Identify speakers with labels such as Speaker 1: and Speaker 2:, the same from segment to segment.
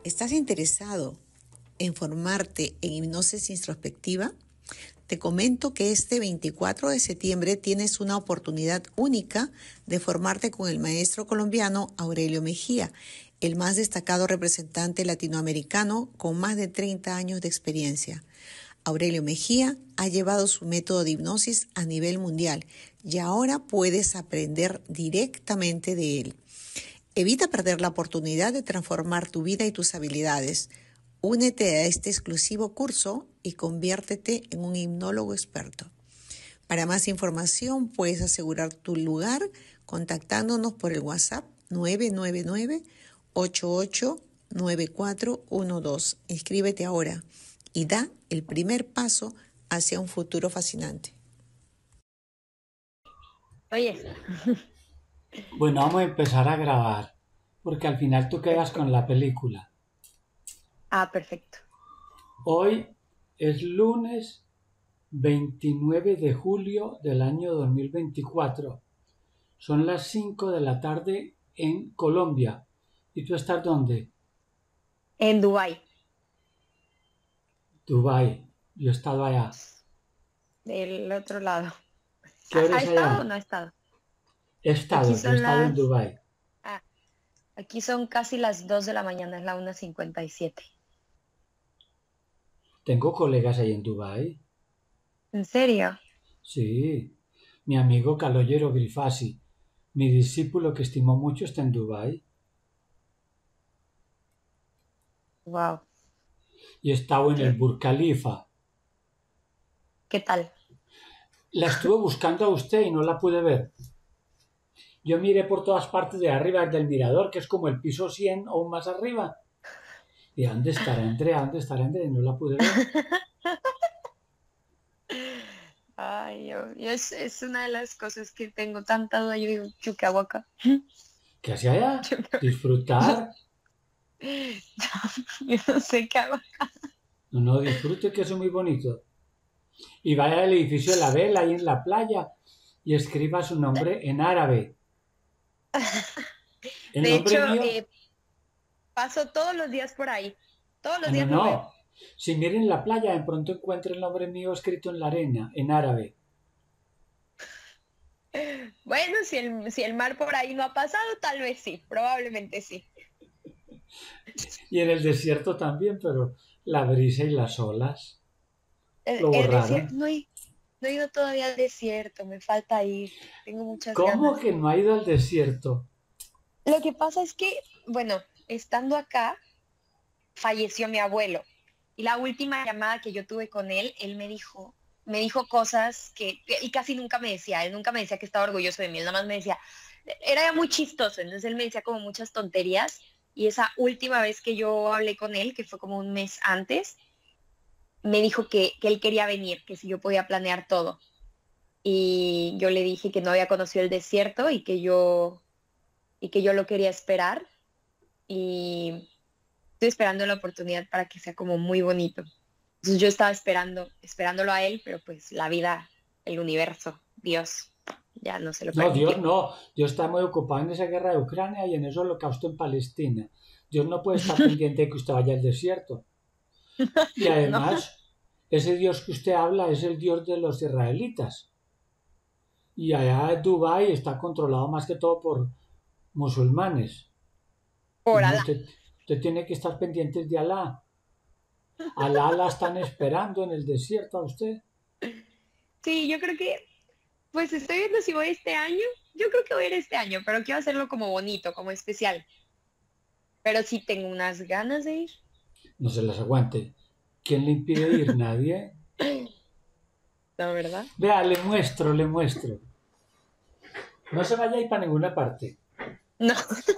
Speaker 1: ¿Estás interesado en formarte en hipnosis introspectiva? Te comento que este 24 de septiembre tienes una oportunidad única de formarte con el maestro colombiano Aurelio Mejía, el más destacado representante latinoamericano con más de 30 años de experiencia. Aurelio Mejía ha llevado su método de hipnosis a nivel mundial y ahora puedes aprender directamente de él. Evita perder la oportunidad de transformar tu vida y tus habilidades. Únete a este exclusivo curso y conviértete en un hipnólogo experto. Para más información puedes asegurar tu lugar contactándonos por el WhatsApp 999-889412. Inscríbete ahora y da el primer paso hacia un futuro fascinante.
Speaker 2: Oye.
Speaker 3: Bueno, vamos a empezar a grabar, porque al final tú quedas con la película.
Speaker 2: Ah, perfecto.
Speaker 3: Hoy es lunes 29 de julio del año 2024. Son las 5 de la tarde en Colombia. ¿Y tú estás dónde?
Speaker 2: En Dubái.
Speaker 3: Dubái. Yo he estado allá.
Speaker 2: Del otro lado.
Speaker 3: ¿Qué hora
Speaker 2: ¿Ha
Speaker 3: es
Speaker 2: estado o
Speaker 3: allá?
Speaker 2: no ha estado?
Speaker 3: He
Speaker 2: Aquí
Speaker 3: estado
Speaker 2: son
Speaker 3: en Dubái.
Speaker 2: Aquí son casi las 2 de la mañana, es la 1:57.
Speaker 3: Tengo colegas ahí en Dubái.
Speaker 2: ¿En serio?
Speaker 3: Sí. Mi amigo Caloyero Grifasi, mi discípulo que estimo mucho, está en Dubái.
Speaker 2: Wow.
Speaker 3: Y he estado en el Burj Khalifa.
Speaker 2: ¿Qué tal?
Speaker 3: La estuve buscando a usted y no la pude ver. Yo miré por todas partes de arriba del mirador, que es como el piso 100 o más arriba. ¿Y dónde estará Andrea? ¿Dónde estará Andrea? Y no la pude ver.
Speaker 2: Ay, es una de las cosas que tengo tanta duda. Yo digo, ¿yo qué hago acá?
Speaker 3: ¿Qué hacía allá? ¿Disfrutar?
Speaker 2: Yo no sé qué hago acá.
Speaker 3: No, disfrute, que eso es muy bonito. Y vaya al edificio de la Vela ahí en la playa y escriba su nombre en árabe. El
Speaker 2: De
Speaker 3: nombre
Speaker 2: hecho,
Speaker 3: mío...
Speaker 2: paso todos los días por ahí. Todos los
Speaker 3: no,
Speaker 2: días lo veo.
Speaker 3: no. Si miren la playa, de pronto encuentre el nombre mío escrito en la arena, en árabe.
Speaker 2: Bueno, si el mar por ahí no ha pasado, tal vez sí, probablemente sí.
Speaker 3: Y en el desierto también, pero la brisa y las olas lo
Speaker 2: El desierto,
Speaker 3: borraron.
Speaker 2: no he ido todavía al desierto, me falta ir, tengo muchas
Speaker 3: ¿Cómo
Speaker 2: ganas.
Speaker 3: que no ha ido al desierto?
Speaker 2: Lo que pasa es que, bueno, estando acá, falleció mi abuelo. Y la última llamada que yo tuve con él me dijo cosas que él casi nunca me decía, él nunca me decía que estaba orgulloso de mí, él nada más me decía, era muy chistoso, entonces él me decía como muchas tonterías. Y esa última vez que yo hablé con él, que fue como un mes antes, me dijo que él quería venir, que si yo podía planear todo. Y yo le dije que no había conocido el desierto y que yo lo quería esperar. Y estoy esperando la oportunidad para que sea como muy bonito. Entonces yo estaba esperándolo a él, pero pues la vida, el universo, Dios, ya no se lo
Speaker 3: No, Dios
Speaker 2: permitió.
Speaker 3: no. Dios está muy ocupado en esa guerra de Ucrania y en eso holocausto en Palestina. Dios no puede estar pendiente de que usted vaya al desierto. Y
Speaker 2: No,
Speaker 3: además, ese Dios que usted habla es el Dios de los israelitas. Y allá en Dubái está controlado más que todo por musulmanes. Y
Speaker 2: por
Speaker 3: no,
Speaker 2: Alá.
Speaker 3: usted tiene que estar pendiente de Alá. Alá la están esperando en el desierto a usted.
Speaker 2: Sí, yo creo que, pues estoy viendo si voy este año. Yo creo que voy a ir este año, pero quiero hacerlo como bonito, como especial. Pero sí tengo unas ganas de ir.
Speaker 3: No se las aguante. ¿Quién le impide ir? Nadie.
Speaker 2: La verdad.
Speaker 3: Vea, le muestro, le muestro. No se vaya a ir para ninguna parte.
Speaker 2: No.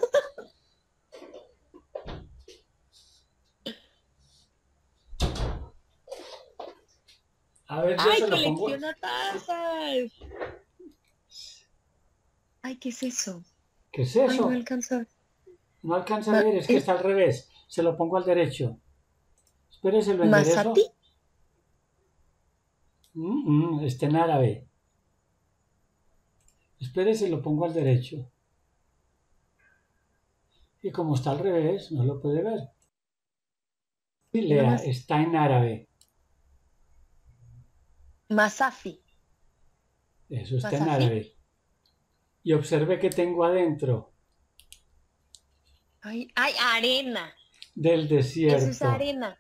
Speaker 3: A ver, yo
Speaker 2: ¡Ay,
Speaker 3: se lo pongo.
Speaker 2: colecciona tazas! Ay, ¿qué es eso?
Speaker 3: ¿Qué es
Speaker 2: Ay, no
Speaker 3: eso?
Speaker 2: alcanzo.
Speaker 3: No alcanza a
Speaker 2: Ma-
Speaker 3: leer, es que
Speaker 2: ¿Es
Speaker 3: está al revés. Se lo pongo al derecho. Espérese, lo
Speaker 2: Masati?
Speaker 3: enderezo. Está en árabe. Espérese, lo pongo al derecho. Y como está al revés, no lo puede ver. Sí,
Speaker 2: Yo
Speaker 3: lea,
Speaker 2: nomás,
Speaker 3: está en árabe.
Speaker 2: Masafi,
Speaker 3: Eso está en
Speaker 2: Masafi.
Speaker 3: árabe. Y observe que tengo adentro
Speaker 2: Ay, ay, arena.
Speaker 3: del
Speaker 2: Eso es
Speaker 3: desierto.
Speaker 2: arena.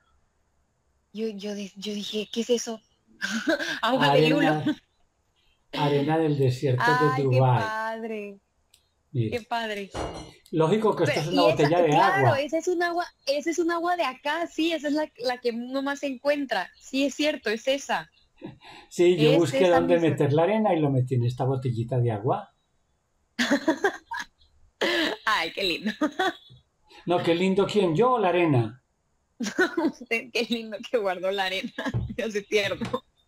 Speaker 2: Yo dije, ¿qué es eso? Agua de lulo.
Speaker 3: Arena, arena del desierto de
Speaker 2: Ay, qué
Speaker 3: Dubái.
Speaker 2: padre, qué
Speaker 3: Mire,
Speaker 2: padre.
Speaker 3: lógico que esto
Speaker 2: Pero,
Speaker 3: es una
Speaker 2: y esa,
Speaker 3: botella de
Speaker 2: claro,
Speaker 3: agua.
Speaker 2: esa es un agua de acá, sí, esa es la que uno más se encuentra. Sí, es cierto,
Speaker 3: Sí, yo
Speaker 2: es
Speaker 3: busqué
Speaker 2: esa
Speaker 3: dónde
Speaker 2: misma.
Speaker 3: meter la arena y lo metí en esta botellita de agua.
Speaker 2: Ay, qué lindo.
Speaker 3: No, qué lindo, ¿quién? Yo o la arena.
Speaker 2: Usted, qué lindo que guardó la arena. Yo soy tierno.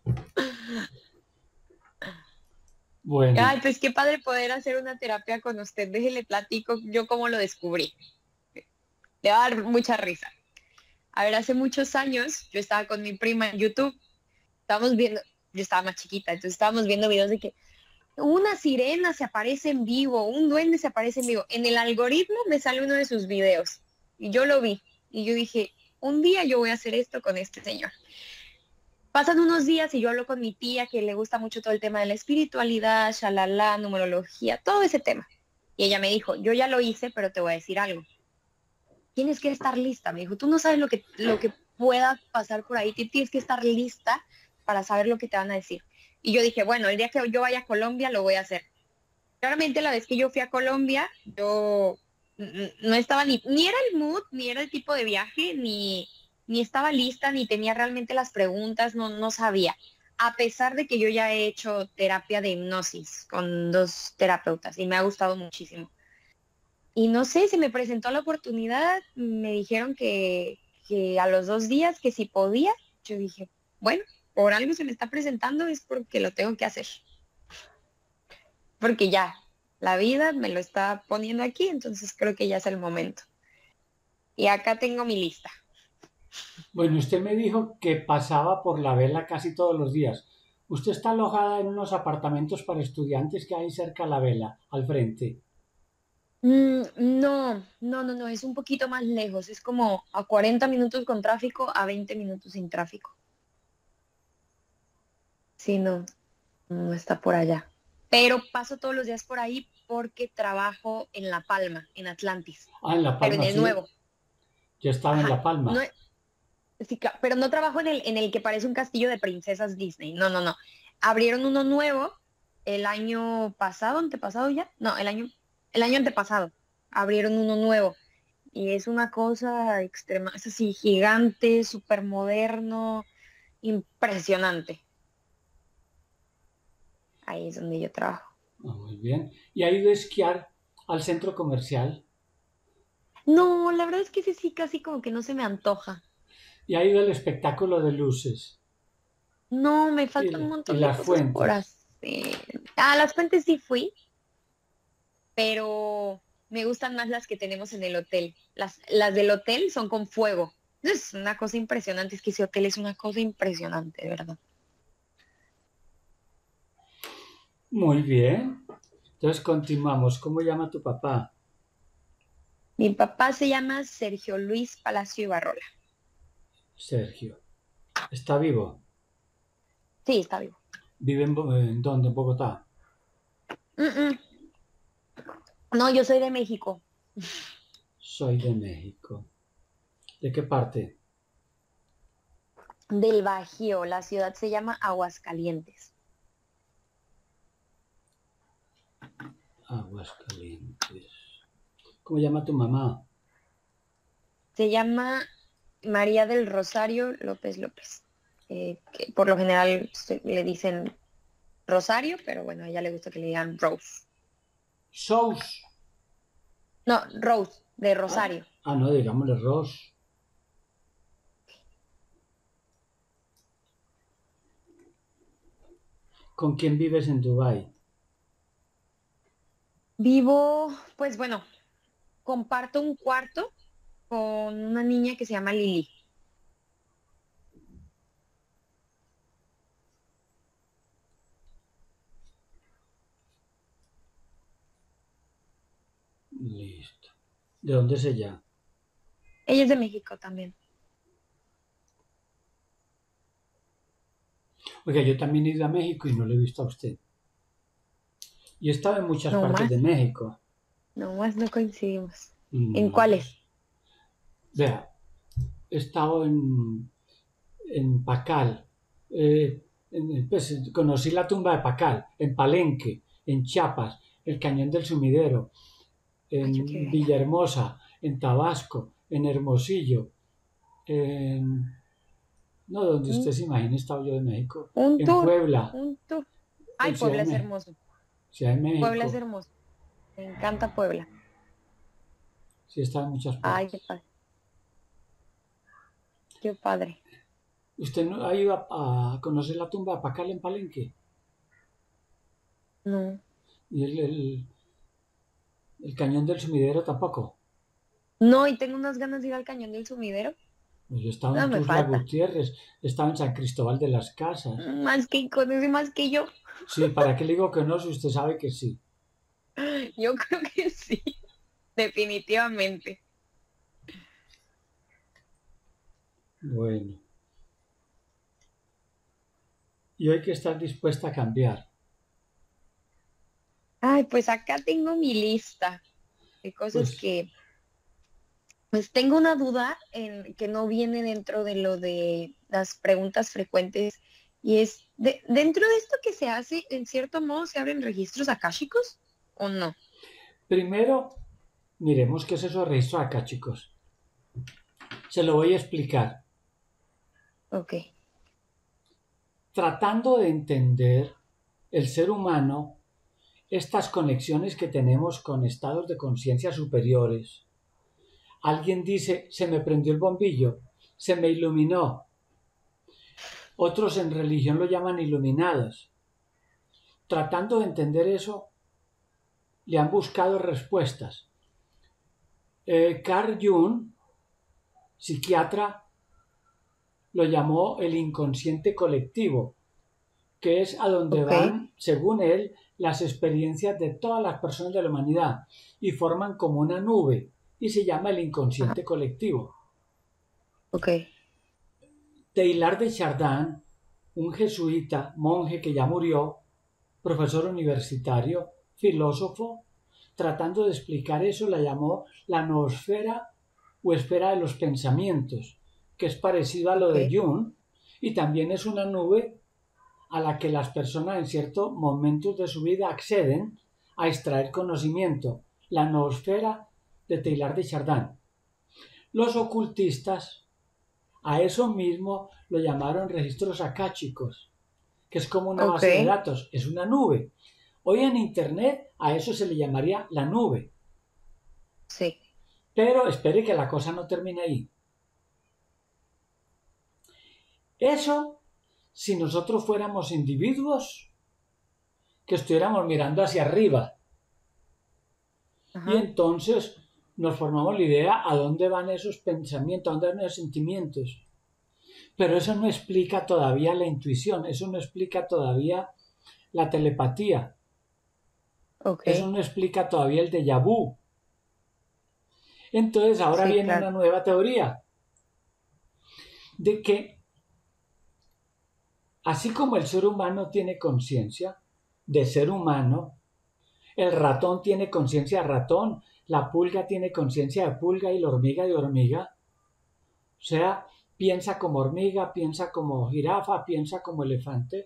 Speaker 3: Bueno,
Speaker 2: Ay, pues qué padre poder hacer una terapia con usted. Déjele platico yo cómo lo descubrí. Le va a dar mucha risa. A ver, hace muchos años yo estaba con mi prima en YouTube. Estábamos viendo, yo estaba más chiquita, entonces estábamos viendo videos de que una sirena se aparece en vivo, un duende se aparece en vivo. En el algoritmo me sale uno de sus videos y yo lo vi y yo dije, un día yo voy a hacer esto con este señor. Pasan unos días y yo hablo con mi tía que le gusta mucho todo el tema de la espiritualidad, shalala, numerología, todo ese tema. Y ella me dijo, yo ya lo hice, pero te voy a decir algo. Tienes que estar lista. Me dijo, tú no sabes lo que pueda pasar por ahí, tienes que estar lista para saber lo que te van a decir. Y yo dije, bueno, el día que yo vaya a Colombia lo voy a hacer. Claramente la vez que yo fui a Colombia, yo no estaba ni era el mood, ni era el tipo de viaje, ni estaba lista, ni tenía realmente las preguntas, no sabía. A pesar de que yo ya he hecho terapia de hipnosis con dos terapeutas y me ha gustado muchísimo. Y no sé, se me presentó la oportunidad, me dijeron que a los 2 días que si podía, yo dije, bueno, por algo se me está presentando, es porque lo tengo que hacer, porque ya, la vida me lo está poniendo aquí, entonces creo que ya es el momento. Y acá tengo mi lista.
Speaker 3: bueno, usted me dijo que pasaba por la vela casi todos los días. Usted está alojada en unos apartamentos para estudiantes que hay cerca a la vela, al frente.
Speaker 2: No, es un poquito más lejos, es como a 40 minutos con tráfico, a 20 minutos sin tráfico. Sí, no está por allá. Pero paso todos los días por ahí porque trabajo en La Palma, en Atlantis,
Speaker 3: Ah, en La
Speaker 2: pero en
Speaker 3: Palma,
Speaker 2: el
Speaker 3: sí.
Speaker 2: nuevo.
Speaker 3: Yo estaba en
Speaker 2: Ajá.
Speaker 3: La
Speaker 2: No,
Speaker 3: Palma.
Speaker 2: sí, pero no trabajo en el que parece un castillo de princesas Disney. No. Abrieron uno nuevo el año pasado, antepasado ya. No, el año antepasado. Abrieron uno nuevo. Y es una cosa extrema, es así, gigante, súper moderno, impresionante. Ahí es donde yo trabajo.
Speaker 3: Ah, muy bien. ¿Y ha ido a esquiar al centro comercial?
Speaker 2: No, la verdad es que ese sí casi como que no se me antoja.
Speaker 3: ¿Y ha ido al espectáculo de luces?
Speaker 2: No, me faltan un
Speaker 3: Y
Speaker 2: montón de
Speaker 3: las
Speaker 2: cosas por
Speaker 3: fuentes?
Speaker 2: hacer. A las fuentes sí fui, pero me gustan más las que tenemos en el hotel. Las del hotel son con fuego. Es una cosa impresionante, es que ese hotel es una cosa impresionante, de verdad.
Speaker 3: Muy bien. Entonces continuamos. ¿Cómo llama tu papá?
Speaker 2: Mi papá se llama Sergio Luis Palacio Ibarrola.
Speaker 3: Sergio. ¿Está vivo?
Speaker 2: Sí, está vivo.
Speaker 3: ¿Vive en dónde? ¿En Bogotá?
Speaker 2: Mm, mm. No, yo soy de México,
Speaker 3: Soy de México. ¿De qué parte?
Speaker 2: del Bajío. La ciudad se llama Aguascalientes.
Speaker 3: Aguascalientes. ¿Cómo llama tu mamá?
Speaker 2: Se llama María del Rosario López López. Que por lo general le dicen Rosario, pero bueno, a ella le gusta que le digan Rose.
Speaker 3: Sous.
Speaker 2: No, Rose, de
Speaker 3: Ah,
Speaker 2: Rosario.
Speaker 3: no, digámosle Ross. ¿Con quién vives en Dubái?
Speaker 2: Vivo, pues bueno, comparto un cuarto con una niña que se llama Lili.
Speaker 3: Listo. ¿De dónde es ella?
Speaker 2: Ella es de México también.
Speaker 3: Oiga, yo también he ido a México y no lo he visto a usted. Y he estado en muchas
Speaker 2: No
Speaker 3: partes
Speaker 2: más,
Speaker 3: de México.
Speaker 2: no más no coincidimos. ¿En
Speaker 3: No,
Speaker 2: cuáles?
Speaker 3: pues, vea, he estado en Pacal. Pues, conocí la tumba de Pacal, en Palenque, en Chiapas, el Cañón del Sumidero,
Speaker 2: Ay, yo quiero
Speaker 3: en
Speaker 2: ir allá.
Speaker 3: Villahermosa, en Tabasco, en Hermosillo, en... No, donde
Speaker 2: Un,
Speaker 3: usted se imagina, he estado yo de México.
Speaker 2: un
Speaker 3: En
Speaker 2: tour,
Speaker 3: Puebla,
Speaker 2: un tour. Ay,
Speaker 3: en Ciudad de
Speaker 2: Puebla es
Speaker 3: México.
Speaker 2: hermoso.
Speaker 3: Ciudad de
Speaker 2: Puebla es
Speaker 3: México,
Speaker 2: hermoso. Me encanta Puebla.
Speaker 3: sí he estado en muchas
Speaker 2: Ay, qué
Speaker 3: partes.
Speaker 2: padre. Qué padre.
Speaker 3: ¿Usted no ha ido a conocer la tumba de Pacal en Palenque?
Speaker 2: No.
Speaker 3: ¿Y el Cañón del Sumidero tampoco?
Speaker 2: No, y tengo unas ganas de ir al Cañón del Sumidero.
Speaker 3: Pues yo estaba
Speaker 2: No
Speaker 3: en
Speaker 2: me
Speaker 3: Tuxtla
Speaker 2: falta.
Speaker 3: Gutiérrez, estaba en San Cristóbal de las Casas.
Speaker 2: Más que conoce más que yo.
Speaker 3: Sí, ¿para qué le digo que no si usted sabe que sí?
Speaker 2: Yo creo que sí. Definitivamente.
Speaker 3: Bueno, y hay que estar dispuesta a cambiar.
Speaker 2: Ay, pues acá tengo mi lista de cosas
Speaker 3: Pues
Speaker 2: que, pues tengo una duda en que no viene dentro de lo de las preguntas frecuentes y es, dentro de esto que se hace, en cierto modo, ¿se abren registros akáshicos o no?
Speaker 3: primero, miremos qué es eso de registro acá, chicos. Se lo voy a explicar.
Speaker 2: Ok,
Speaker 3: Tratando de entender el ser humano, estas conexiones que tenemos con estados de conciencia superiores. Alguien dice, se me prendió el bombillo, se me iluminó. Otros en religión lo llaman iluminados. Tratando de entender eso, le han buscado respuestas. Carl Jung, psiquiatra, lo llamó el inconsciente colectivo, que es a donde
Speaker 2: ok,
Speaker 3: van, según él, las experiencias de todas las personas de la humanidad y forman como una nube y se llama el
Speaker 2: ajá,
Speaker 3: inconsciente colectivo.
Speaker 2: ok,
Speaker 3: Teilhard de Chardin, un jesuita, monje que ya murió, profesor universitario, filósofo, tratando de explicar eso, la llamó la noosfera o esfera de los pensamientos, que es parecido a lo
Speaker 2: ok,
Speaker 3: de Jung, y también es una nube a la que las personas en ciertos momentos de su vida acceden a extraer conocimiento, la noosfera de Teilhard de Chardin. Los ocultistas a eso mismo lo llamaron registros akáshicos, que es como una
Speaker 2: ok,
Speaker 3: base de datos, es una nube. Hoy en Internet a eso se le llamaría la nube.
Speaker 2: sí,
Speaker 3: Pero espere que la cosa no termine ahí. Eso, si nosotros fuéramos individuos que estuviéramos mirando hacia arriba, y
Speaker 2: ajá,
Speaker 3: entonces nos formamos la idea a dónde van esos pensamientos, a dónde van esos sentimientos. Pero eso no explica todavía la intuición, eso no explica todavía la telepatía,
Speaker 2: ok,
Speaker 3: eso no explica todavía el déjà vu. Entonces ahora
Speaker 2: sí,
Speaker 3: viene
Speaker 2: claro,
Speaker 3: una nueva teoría de que así como el ser humano tiene conciencia de ser humano, el ratón tiene conciencia de ratón, la pulga tiene conciencia de pulga y la hormiga de hormiga. O sea, piensa como hormiga, piensa como jirafa, piensa como elefante.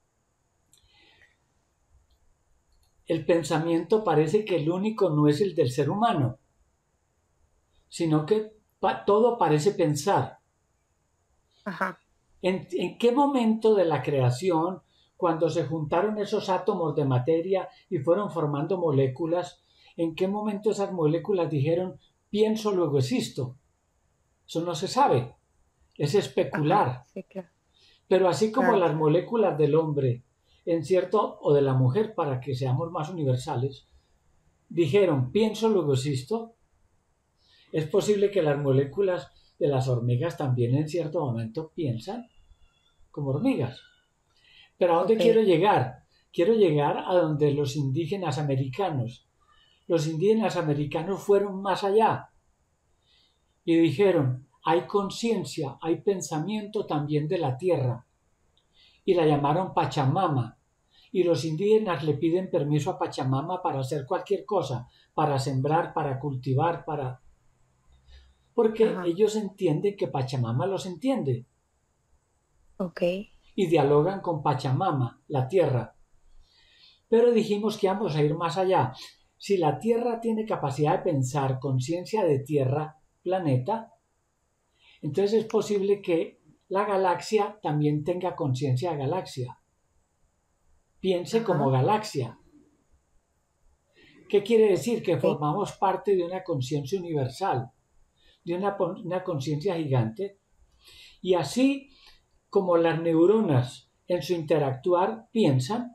Speaker 3: El pensamiento parece que el único no es el del ser humano, sino que todo parece pensar.
Speaker 2: ajá,
Speaker 3: ¿En qué momento de la creación, cuando se juntaron esos átomos de materia y fueron formando moléculas, en qué momento esas moléculas dijeron pienso, luego existo? Eso no se sabe, es
Speaker 2: ajá,
Speaker 3: especular.
Speaker 2: sí, claro,
Speaker 3: Pero así como
Speaker 2: claro,
Speaker 3: las moléculas del hombre, en cierto, o de la mujer, para que seamos más universales, dijeron pienso, luego existo, es posible que las moléculas de las hormigas también en cierto momento piensan como hormigas. Pero ¿a dónde
Speaker 2: ok,
Speaker 3: quiero llegar? Quiero llegar a donde los indígenas americanos. Los indígenas americanos fueron más allá y dijeron, hay conciencia, hay pensamiento también de la tierra. y la llamaron Pachamama. Y los indígenas le piden permiso a Pachamama para hacer cualquier cosa, para sembrar, para cultivar, porque
Speaker 2: Ajá.
Speaker 3: ellos entienden que Pachamama los entiende
Speaker 2: Ok.
Speaker 3: y dialogan con Pachamama, la tierra. Pero dijimos que vamos a ir más allá. Si la Tierra tiene capacidad de pensar, conciencia de Tierra, planeta, entonces es posible que la galaxia también tenga conciencia de galaxia. Piense como
Speaker 2: Ajá.
Speaker 3: galaxia. ¿Qué quiere decir? Que
Speaker 2: Ok.
Speaker 3: formamos parte de una conciencia universal, de una conciencia gigante. Y así como las neuronas en su interactuar piensan,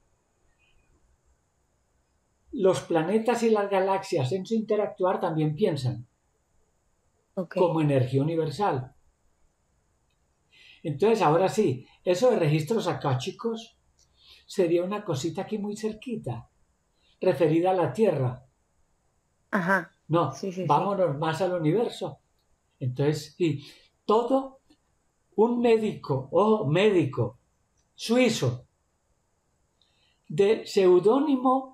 Speaker 3: los planetas y las galaxias en su interactuar también piensan
Speaker 2: Ok.
Speaker 3: como energía universal. Entonces, ahora sí, eso de registros akáshicos sería una cosita aquí muy cerquita, referida a la Tierra.
Speaker 2: Ajá.
Speaker 3: No,
Speaker 2: Sí, sí, sí.
Speaker 3: vámonos más al universo. Entonces, sí, todo un médico suizo de seudónimo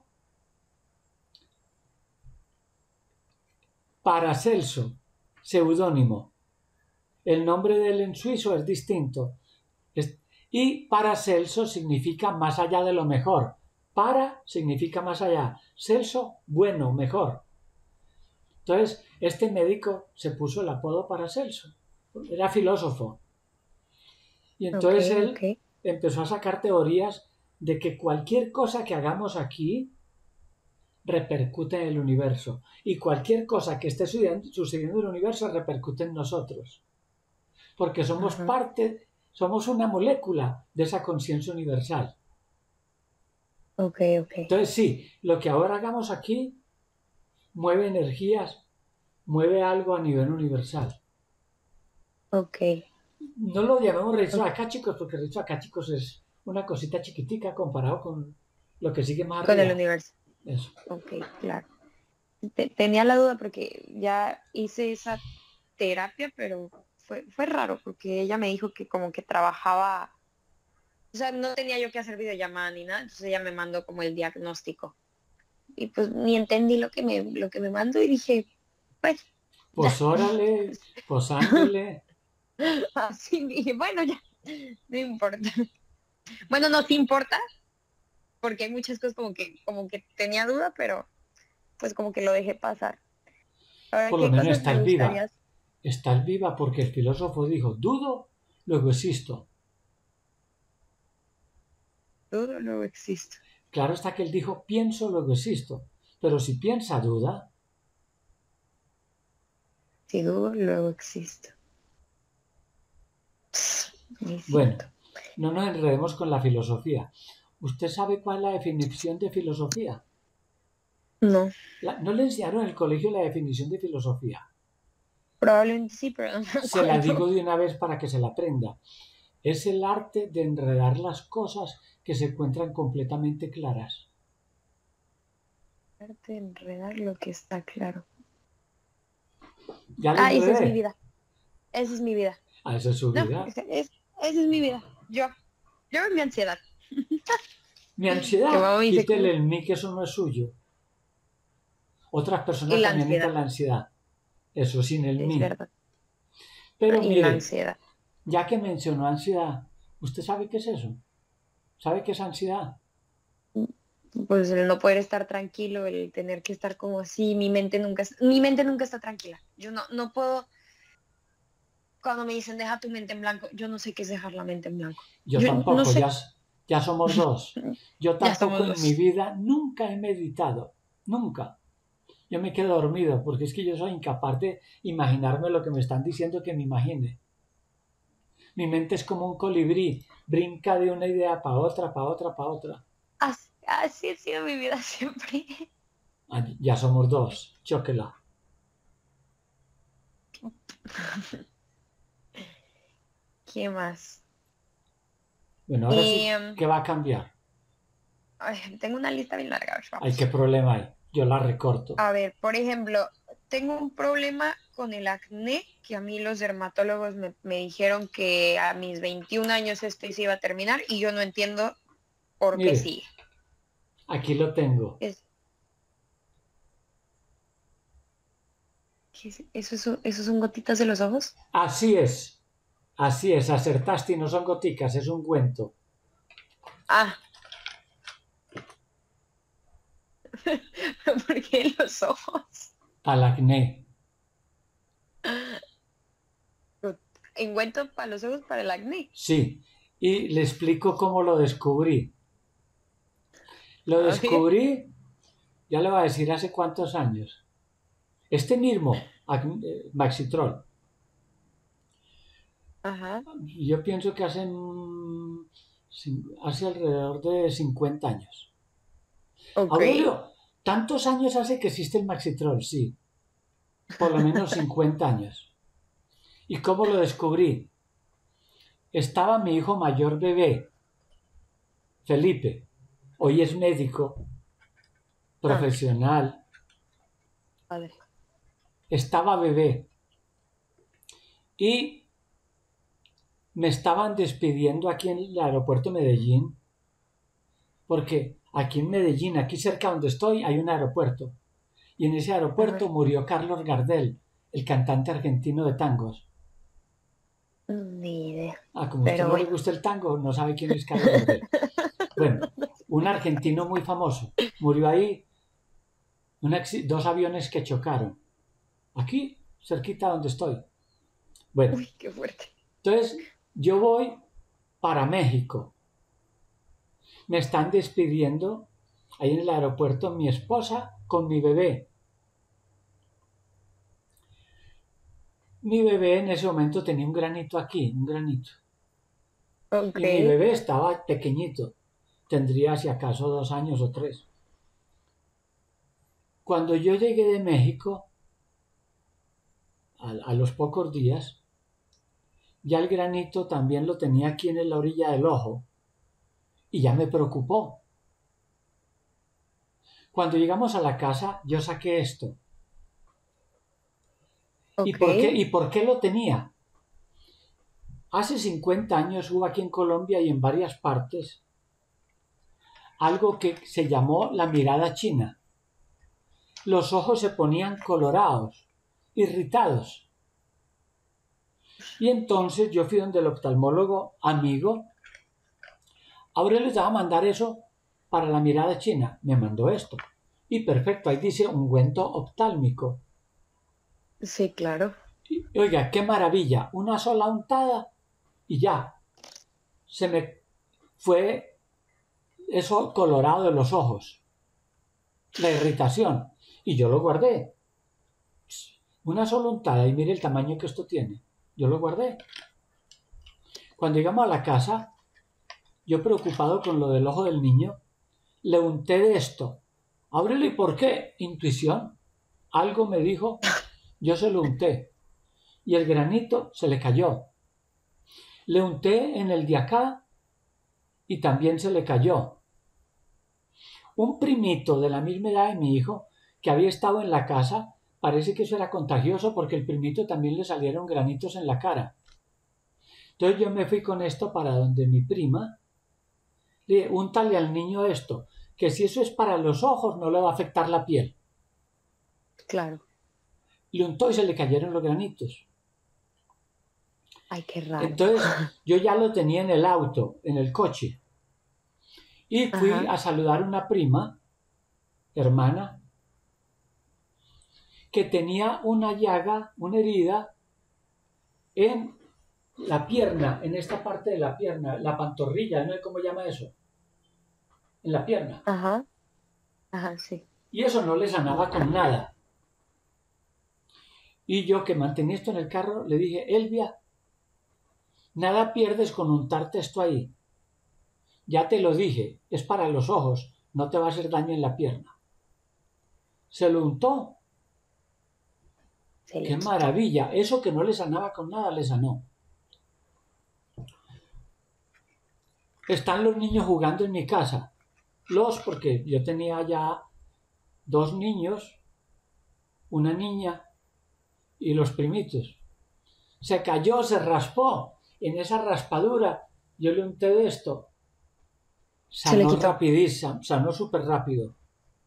Speaker 3: Paracelso, seudónimo. El nombre de él en suizo es distinto. Y Paracelso significa más allá de lo mejor. Para significa más allá. Celso, bueno, mejor. Entonces, este médico se puso el apodo Paracelso. Era filósofo. Y
Speaker 2: Ok,
Speaker 3: entonces
Speaker 2: ok.
Speaker 3: él empezó a sacar teorías de que cualquier cosa que hagamos aquí repercute en el universo. Y cualquier cosa que esté sucediendo en el universo repercute en nosotros. Porque somos
Speaker 2: Ajá.
Speaker 3: parte, somos una molécula de esa conciencia universal.
Speaker 2: Ok, ok.
Speaker 3: Entonces sí, lo que ahora hagamos aquí mueve energías, mueve algo a nivel universal.
Speaker 2: Ok.
Speaker 3: No lo llamamos registros
Speaker 2: Ok.
Speaker 3: akáshicos porque registros akáshicos es una cosita chiquitica comparado con lo que sigue más
Speaker 2: Con el
Speaker 3: arriba.
Speaker 2: universo.
Speaker 3: Eso.
Speaker 2: Ok, claro. Tenía la duda porque ya hice esa terapia, pero fue raro porque ella me dijo que como que trabajaba, o sea, no tenía yo que hacer videollamada ni nada, entonces ella me mandó como el diagnóstico. Y pues ni entendí lo que me mandó y dije, pues ya.
Speaker 3: Pues órale, pues ándele.
Speaker 2: Así dije, bueno, ya, no importa. Bueno, no, sí importa, porque hay muchas cosas como que tenía duda, pero pues como que lo dejé pasar. Ahora,
Speaker 3: Por lo
Speaker 2: ¿qué
Speaker 3: menos
Speaker 2: cosas me
Speaker 3: estás viva.
Speaker 2: gustaría?
Speaker 3: Estás viva porque el filósofo dijo, dudo, luego existo.
Speaker 2: Todo luego existe.
Speaker 3: Claro está que él dijo, pienso, luego existo. Pero si piensa, duda.
Speaker 2: Si dudo, luego existo. Es
Speaker 3: Bueno,
Speaker 2: cierto.
Speaker 3: no nos enredemos con la filosofía. ¿Usted sabe cuál es la definición de filosofía?
Speaker 2: No,
Speaker 3: ¿No le enseñaron en el colegio la definición de filosofía?
Speaker 2: probablemente sí, pero no me
Speaker 3: Se la
Speaker 2: acuerdo.
Speaker 3: digo de una vez para que se la aprenda. Es el arte de enredar las cosas que se encuentran completamente claras.
Speaker 2: Arte de enredar lo que está claro.
Speaker 3: ¿Ya lo
Speaker 2: Ah, esa es mi
Speaker 3: enredé?
Speaker 2: vida. Esa es mi vida.
Speaker 3: A esa es su
Speaker 2: No,
Speaker 3: vida.
Speaker 2: esa es mi vida. Yo mi ansiedad.
Speaker 3: Mi
Speaker 2: Que
Speaker 3: ansiedad,
Speaker 2: mamá me dice
Speaker 3: quítele
Speaker 2: como,
Speaker 3: el mí que eso no es suyo. Otras
Speaker 2: y
Speaker 3: personas
Speaker 2: la
Speaker 3: también
Speaker 2: ansiedad,
Speaker 3: necesitan la ansiedad. Eso sin el
Speaker 2: es
Speaker 3: mí.
Speaker 2: verdad.
Speaker 3: Pero
Speaker 2: Y la
Speaker 3: mire,
Speaker 2: ansiedad.
Speaker 3: ya que mencionó ansiedad, ¿usted sabe qué es eso? ¿Sabe qué es ansiedad?
Speaker 2: Pues el no poder estar tranquilo, el tener que estar como así, mi mente nunca está tranquila. Yo no puedo, cuando me dicen deja tu mente en blanco, yo no sé qué es dejar la mente en blanco.
Speaker 3: Yo
Speaker 2: Yo no
Speaker 3: tampoco,
Speaker 2: sé.
Speaker 3: ya somos dos. Yo
Speaker 2: Ya
Speaker 3: tampoco
Speaker 2: somos
Speaker 3: en mi
Speaker 2: dos.
Speaker 3: vida nunca he meditado. Nunca. Yo me quedo dormido porque es que yo soy incapaz de imaginarme lo que me están diciendo que me imagine. Mi mente es como un colibrí, brinca de una idea para otra, para otra, para otra.
Speaker 2: Así ha sido mi vida siempre.
Speaker 3: Ah, ya somos dos, chóquela.
Speaker 2: ¿Qué más?
Speaker 3: Bueno, ahora sí,
Speaker 2: Em,
Speaker 3: ¿qué va a cambiar?
Speaker 2: Ay, tengo una lista bien larga, a ver,
Speaker 3: Ay, qué
Speaker 2: vamos.
Speaker 3: problema hay. Yo la recorto.
Speaker 2: A ver, por ejemplo, tengo un problema con el acné, que a mí los dermatólogos me dijeron que a mis 21 años esto se iba a terminar y yo no entiendo por qué
Speaker 3: Mire,
Speaker 2: sigue.
Speaker 3: aquí lo tengo.
Speaker 2: ¿Eso son gotitas de los ojos?
Speaker 3: Así es, acertaste y no son goticas, es un ungüento.
Speaker 2: Ah, ¿por qué los ojos?
Speaker 3: Al acné.
Speaker 2: Ungüento para los ojos para el acné.
Speaker 3: Sí, y le explico cómo lo descubrí. Lo
Speaker 2: A ver.
Speaker 3: descubrí, ya le voy a decir hace cuántos años. Este mismo, Maxitrol.
Speaker 2: Ajá.
Speaker 3: Yo pienso que hace alrededor de 50 años.
Speaker 2: Ok.
Speaker 3: Aurelio, ¿tantos años hace que existe el Maxitrol? Sí, por lo menos 50 años. ¿Y cómo lo descubrí? Estaba mi hijo mayor bebé, Felipe. Hoy es médico,
Speaker 2: Ah,
Speaker 3: profesional.
Speaker 2: padre.
Speaker 3: Estaba bebé. Y me estaban despidiendo aquí en el aeropuerto de Medellín, porque aquí en Medellín, aquí cerca donde estoy, hay un aeropuerto. Y en ese aeropuerto
Speaker 2: Ajá.
Speaker 3: murió Carlos Gardel, el cantante argentino de tangos.
Speaker 2: Ni idea.
Speaker 3: Como a usted
Speaker 2: Pero
Speaker 3: no le
Speaker 2: bueno.
Speaker 3: gusta el tango, no sabe quién es Carlos Gardel. Bueno, un argentino muy famoso. Murió ahí dos aviones que chocaron. Aquí, cerquita donde estoy. Bueno,
Speaker 2: Uy, qué fuerte.
Speaker 3: entonces yo voy para México. Me están despidiendo ahí en el aeropuerto mi esposa con mi bebé. Mi bebé en ese momento tenía un granito aquí, un granito.
Speaker 2: Ok.
Speaker 3: Y mi bebé estaba pequeñito. Tendría si acaso 2 años o 3. Cuando yo llegué de México, a los pocos días, ya el granito también lo tenía aquí en la orilla del ojo. Y ya me preocupó. Cuando llegamos a la casa, yo saqué esto.
Speaker 2: Ok.
Speaker 3: ¿Y por qué lo tenía? Hace 50 años hubo aquí en Colombia y en varias partes algo que se llamó la mirada china. Los ojos se ponían colorados, irritados. Y entonces yo fui donde el oftalmólogo amigo. Ahora les va a mandar eso para la mirada china. Me mandó esto. Y perfecto, ahí dice ungüento oftálmico.
Speaker 2: Sí, claro.
Speaker 3: Y, oiga, qué maravilla. Una sola untada y ya. Se me fue eso colorado de los ojos. La irritación. Y yo lo guardé. Una sola untada y mire el tamaño que esto tiene. Yo lo guardé. Cuando llegamos a la casa, yo preocupado con lo del ojo del niño, le unté de esto. Ábrelo, ¿y por qué? Intuición. Algo me dijo, yo se lo unté. Y el granito se le cayó. Le unté en el de acá y también se le cayó. Un primito de la misma edad de mi hijo, que había estado en la casa, parece que eso era contagioso porque el primito también le salieron granitos en la cara. Entonces yo me fui con esto para donde mi prima. Le dije, úntale al niño esto, que si eso es para los ojos no le va a afectar la piel.
Speaker 2: Claro.
Speaker 3: Le untó y se le cayeron los granitos.
Speaker 2: Ay, qué raro.
Speaker 3: Entonces yo ya lo tenía en el auto, en el coche. Y fui
Speaker 2: Ajá.
Speaker 3: a saludar a una prima, hermana, que tenía una llaga, una herida en la pierna, en esta parte de la pierna, la pantorrilla, no sé cómo llama eso, en la pierna.
Speaker 2: Ajá. Ajá, sí.
Speaker 3: Y eso no le sanaba con nada. Y yo que mantenía esto en el carro, le dije, Elvia, nada pierdes con untarte esto ahí. Ya te lo dije, es para los ojos, no te va a hacer daño en la pierna. Se lo untó.
Speaker 2: Se
Speaker 3: ¡Qué
Speaker 2: le quitó.
Speaker 3: maravilla! Eso que no le sanaba con nada, le sanó. Están los niños jugando en mi casa. Porque yo tenía ya 2 niños, una niña y los primitos. Se cayó, se raspó. En esa raspadura yo le unté de esto. Sanó rapidísimo, sanó súper rápido.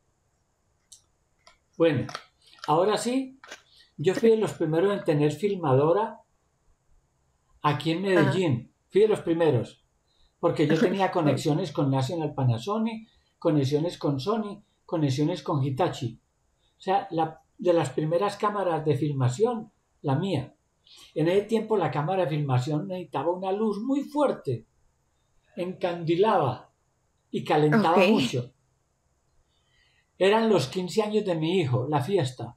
Speaker 3: Bueno, ahora sí, yo fui de los primeros en tener filmadora aquí en Medellín. Fui de los primeros. Porque yo tenía conexiones con National Panasonic, conexiones con Sony, conexiones con Hitachi. O sea, de las primeras cámaras de filmación, la mía. En ese tiempo la cámara de filmación necesitaba una luz muy fuerte, encandilaba y calentaba mucho. Eran los 15 años de mi hijo, la fiesta.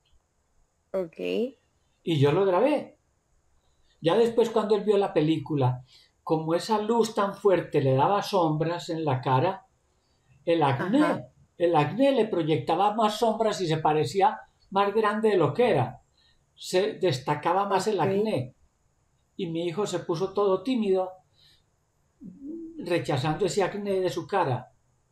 Speaker 3: Y yo lo grabé. Ya después cuando él vio la película, como esa luz tan fuerte le daba sombras en la cara, el acné le proyectaba más sombras y se parecía más grande de lo que era. Se destacaba más el acné. Y mi hijo se puso todo tímido, rechazando ese acné de su cara.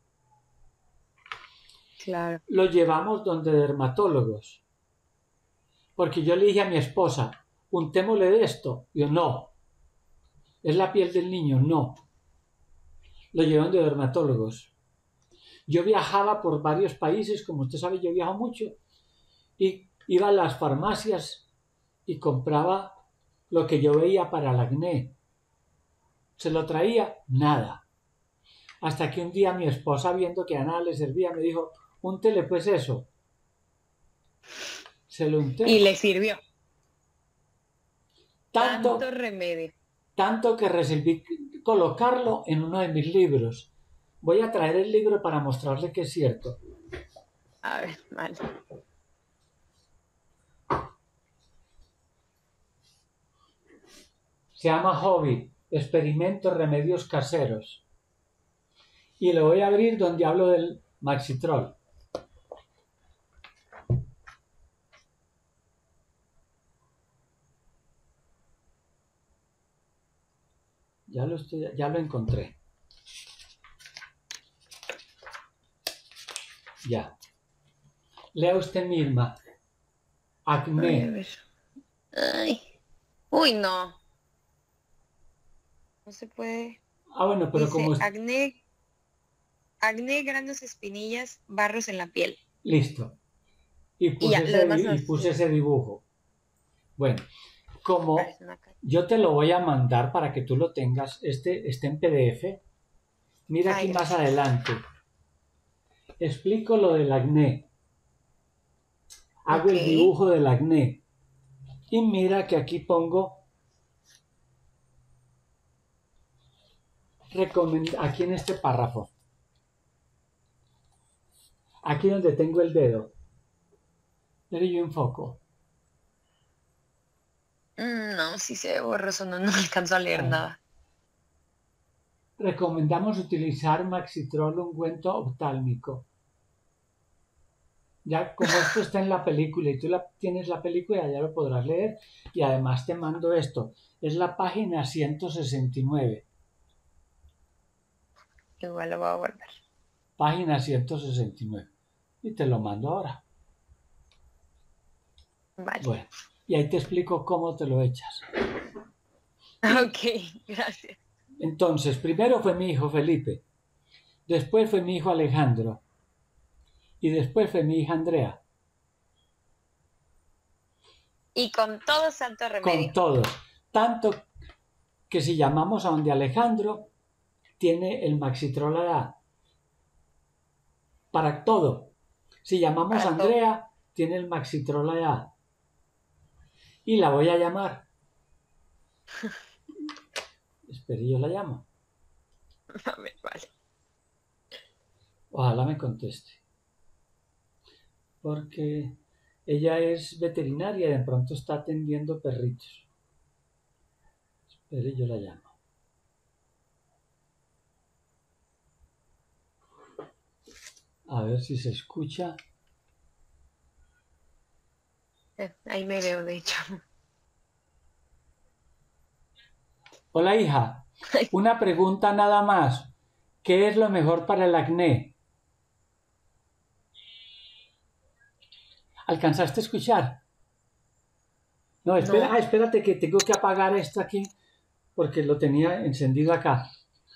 Speaker 2: Claro.
Speaker 3: Lo llevamos donde dermatólogos. Porque yo le dije a mi esposa, untémosle de esto. Yo, no. Es la piel del niño, no. Lo llevan de dermatólogos. Yo viajaba por varios países, como usted sabe, yo viajo mucho, y iba a las farmacias y compraba lo que yo veía para el acné. Se lo traía, nada. Hasta que un día mi esposa, viendo que a nada le servía, me dijo, úntele pues eso. Se lo unté.
Speaker 2: Y le sirvió.
Speaker 3: Tanto
Speaker 2: remedio.
Speaker 3: Tanto que resolví colocarlo en uno de mis libros. Voy a traer el libro para mostrarle que es cierto.
Speaker 2: A ver, vale.
Speaker 3: Se llama Hobby, Experimentos Remedios Caseros. Y lo voy a abrir donde hablo del Maxitrol. Ya lo encontré. Ya. Lea usted misma. Acné.
Speaker 2: Ay. Uy, no. No se puede.
Speaker 3: Bueno, pero
Speaker 2: dice,
Speaker 3: como...
Speaker 2: acné, granos, espinillas, barros en la piel.
Speaker 3: Listo. Y puse ese dibujo. Bueno, como yo te lo voy a mandar para que tú lo tengas, este en PDF. Mira aquí más adelante. Explico lo del acné. Hago el dibujo del acné. Y mira que aquí pongo aquí en este párrafo. Aquí donde tengo el dedo. Pero yo enfoco.
Speaker 2: No, si se ve borroso, no alcanzo a leer nada.
Speaker 3: Recomendamos utilizar Maxitrol ungüento oftálmico. Ya como esto está en la película y tú tienes la película, ya lo podrás leer. Y además te mando esto. Es la página 169.
Speaker 2: Igual lo voy a guardar.
Speaker 3: Página 169. Y te lo mando ahora.
Speaker 2: Vale.
Speaker 3: Bueno, y ahí te explico cómo te lo echas.
Speaker 2: Ok, gracias.
Speaker 3: Entonces, primero fue mi hijo Felipe. Después fue mi hijo Alejandro. Y después fue mi hija Andrea.
Speaker 2: Y con todo santo remedio.
Speaker 3: Con todo. Tanto que si llamamos a donde Alejandro, tiene el Maxitrol A. Para todo. Si llamamos a Andrea, tiene el Maxitrol A. Y la voy a llamar. Espere, yo la llamo.
Speaker 2: A ver, vale.
Speaker 3: Ojalá me conteste. Porque ella es veterinaria y de pronto está atendiendo perritos. Espere, yo la llamo. A ver si se escucha.
Speaker 2: Ahí me veo, de hecho.
Speaker 3: Hola, hija. Una pregunta nada más. ¿Qué es lo mejor para el acné? ¿Alcanzaste a escuchar? No, espera,
Speaker 2: No.
Speaker 3: espérate que tengo que apagar esto aquí porque lo tenía encendido acá.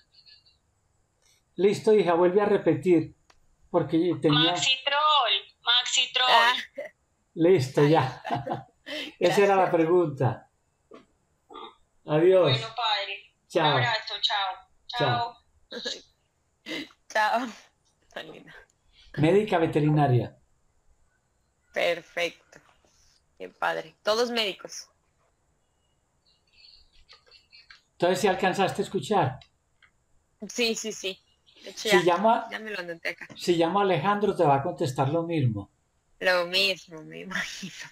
Speaker 3: Listo, hija, vuelve a repetir porque tenía...
Speaker 4: Maxi Troll, Maxi
Speaker 2: Ah,
Speaker 4: Troll.
Speaker 3: Listo,
Speaker 2: ahí
Speaker 3: ya.
Speaker 2: está.
Speaker 3: Esa era la
Speaker 2: Gracias.
Speaker 3: pregunta.
Speaker 4: Bueno,
Speaker 3: Adiós.
Speaker 4: padre. Un
Speaker 3: Chao.
Speaker 4: abrazo, chao.
Speaker 3: Chao.
Speaker 2: Chao. Tan linda.
Speaker 3: Médica veterinaria.
Speaker 2: Perfecto. Qué padre. Todos médicos.
Speaker 3: Entonces, si alcanzaste a escuchar.
Speaker 2: Sí, sí, sí. De hecho,
Speaker 3: Si llamo,
Speaker 2: ya me lo anoté acá.
Speaker 3: si llamo a Alejandro, te va a contestar lo mismo.
Speaker 2: Lo mismo, me imagino.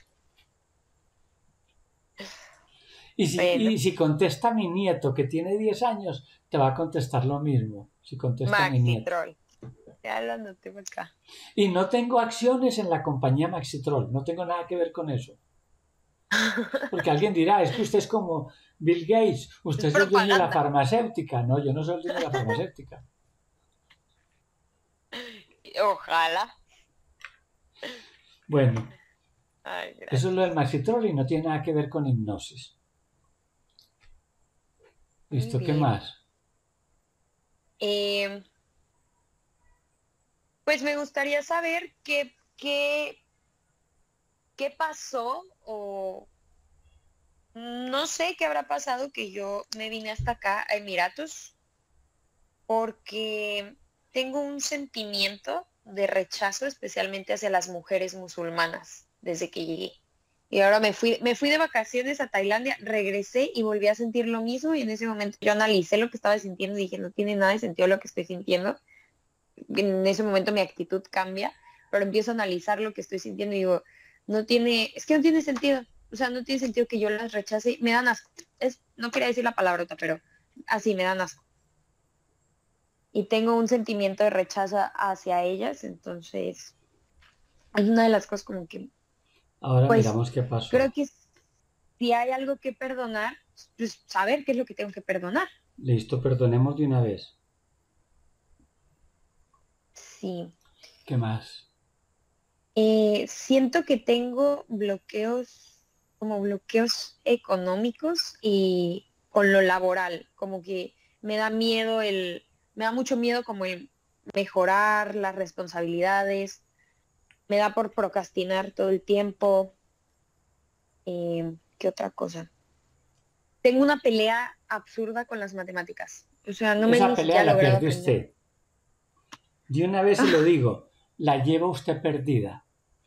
Speaker 3: Y
Speaker 2: Bueno,
Speaker 3: si contesta mi nieto, que tiene 10 años, te va a contestar lo mismo. Si contesta mi
Speaker 2: Maxi
Speaker 3: nieto.
Speaker 2: Troll. Ya lo anoté por acá.
Speaker 3: Y no tengo acciones en la compañía Maxitrol. No tengo nada que ver con eso. Porque alguien dirá, es que usted es como Bill Gates. Usted
Speaker 2: Es
Speaker 3: es el dueño de la
Speaker 2: propaganda.
Speaker 3: farmacéutica. No, yo no soy el dueño de la farmacéutica.
Speaker 2: Ojalá.
Speaker 3: Bueno,
Speaker 2: Ay,
Speaker 3: eso
Speaker 2: gracias.
Speaker 3: es lo del Maxitrol y no tiene nada que ver con hipnosis.
Speaker 2: Muy
Speaker 3: ¿Listo? ¿Qué
Speaker 2: bien.
Speaker 3: más?
Speaker 2: Pues me gustaría saber qué pasó o no sé qué habrá pasado que yo me vine hasta acá a Emiratos porque tengo un sentimiento de rechazo especialmente hacia las mujeres musulmanas desde que llegué. Y ahora me fui de vacaciones a Tailandia, regresé y volví a sentir lo mismo y en ese momento yo analicé lo que estaba sintiendo y dije, no tiene nada de sentido lo que estoy sintiendo. En ese momento mi actitud cambia, pero empiezo a analizar lo que estoy sintiendo y digo, es que no tiene sentido. O sea, no tiene sentido que yo las rechace. Me dan asco. No quería decir la palabrota, pero así me dan asco. Y tengo un sentimiento de rechazo hacia ellas, entonces es una de las cosas como que,
Speaker 3: Ahora
Speaker 2: pues,
Speaker 3: miramos qué pasó.
Speaker 2: creo que si hay algo que perdonar, pues saber qué es lo que tengo que perdonar.
Speaker 3: Listo, perdonemos de una vez.
Speaker 2: Sí.
Speaker 3: ¿Qué más?
Speaker 2: Siento que tengo bloqueos, como bloqueos económicos y con lo laboral, como que me da mucho miedo como el mejorar las responsabilidades, me da por procrastinar todo el tiempo. ¿Qué otra cosa? Tengo una pelea absurda con las matemáticas. O sea, no me he
Speaker 3: Esa
Speaker 2: ni
Speaker 3: pelea
Speaker 2: siquiera
Speaker 3: la
Speaker 2: logrado
Speaker 3: pierde
Speaker 2: aprender.
Speaker 3: usted. De una vez se lo digo, la lleva usted perdida.